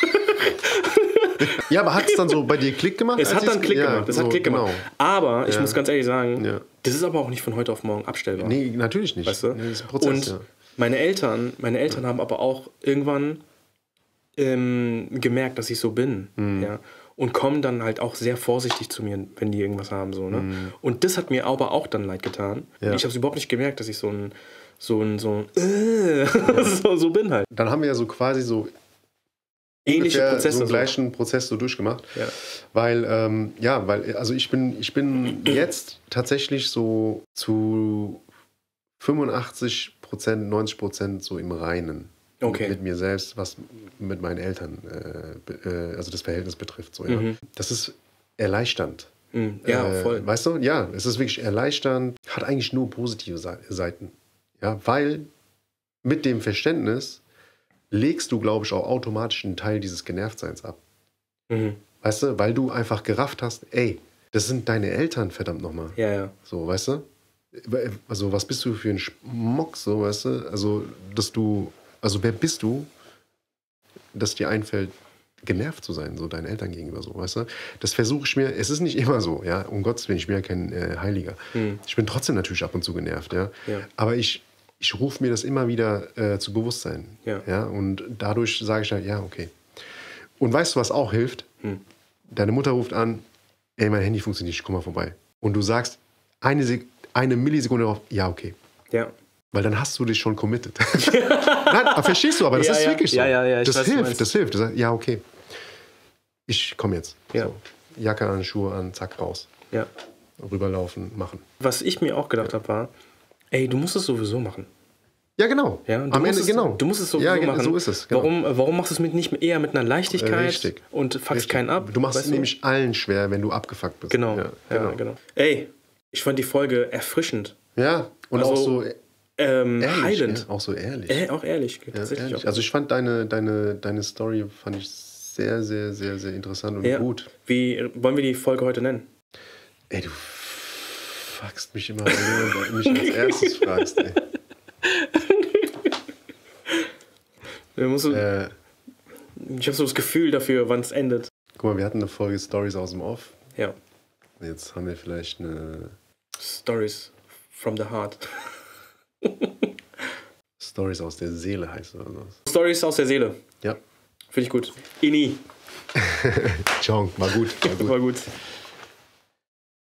Ja, aber hat es dann so bei dir Klick gemacht? Es hat dann Klick gemacht. Es hat Klick gemacht. Aber ich muss ganz ehrlich sagen, das ist aber auch nicht von heute auf morgen abstellbar. Nee, natürlich nicht. Weißt du? Nee, das ist ein Prozess, und meine Eltern haben aber auch irgendwann gemerkt, dass ich so bin. Ja? Und kommen dann halt auch sehr vorsichtig zu mir, wenn die irgendwas haben. So, ne? Und das hat mir aber auch dann leid getan. Ja. Ich habe es überhaupt nicht gemerkt, dass ich so bin halt. Dann haben wir ja so quasi so ähnliche Prozesse, so einen gleichen Prozess so durchgemacht. Ja. Weil, also ich bin jetzt tatsächlich so zu 85%, 90% so im Reinen. Okay. Mit mir selbst, was mit meinen Eltern, also das Verhältnis betrifft. So, ja. Das ist erleichternd. Ja, voll. Weißt du? Ja, es ist wirklich erleichternd. Hat eigentlich nur positive Seiten. Ja, weil mit dem Verständnis legst du, glaube ich, auch automatisch einen Teil dieses Genervtseins ab. Weißt du? Weil du einfach gerafft hast, ey, das sind deine Eltern, verdammt nochmal. Ja, ja. So, weißt du? Also, was bist du für ein Schmuck, so, weißt du? Also, wer bist du, dass dir einfällt, genervt zu sein, so deinen Eltern gegenüber, so, weißt du? Das versuche ich mir, es ist nicht immer so, ja, um Gottes Willen, ich bin ja kein Heiliger. Ich bin trotzdem natürlich ab und zu genervt, ja. Aber ich rufe mir das immer wieder zu Bewusstsein. Ja? Und dadurch sage ich dann, ja, okay. Und weißt du, was auch hilft? Deine Mutter ruft an, ey, mein Handy funktioniert nicht, komm mal vorbei. Und du sagst eine Millisekunde darauf, ja, okay. Ja. Weil dann hast du dich schon committed. Nein, verstehst du, aber das ist wirklich so. Ja, das hilft. Du sagst, ja, okay. Ich komme jetzt. Ja. So. Jacke an, Schuhe an, zack, raus. Ja. Rüberlaufen, machen. Was ich mir auch gedacht habe, war, ey, du musst es sowieso machen. Ja, genau. Ja, am Ende, genau. Du musst es sowieso machen. So ist es. Genau. Warum machst du es nicht eher mit einer Leichtigkeit? Richtig. Und fuckst keinen ab? Du machst es nämlich allen schwer, wenn du abgefuckt bist. Genau. Ja, genau. Ey, ich fand die Folge erfrischend. Ja, und also, auch so ehrlich, heilend. Ja, auch so ehrlich. Auch ehrlich. Tatsächlich ehrlich. Auch. Also ich fand deine Story fand ich sehr, sehr, sehr, sehr interessant und gut. Wie wollen wir die Folge heute nennen? Ey, du fuckst mich immer, wenn du mich als erstes fragst, ey. Ich habe so das Gefühl dafür, wann es endet. Guck mal, wir hatten eine Folge Stories aus dem Off. Ja. Jetzt haben wir vielleicht eine Stories from the Heart. Stories aus der Seele heißt oder so. Stories aus der Seele. Ja. Finde ich gut. Ini. Ciao, war gut. War gut.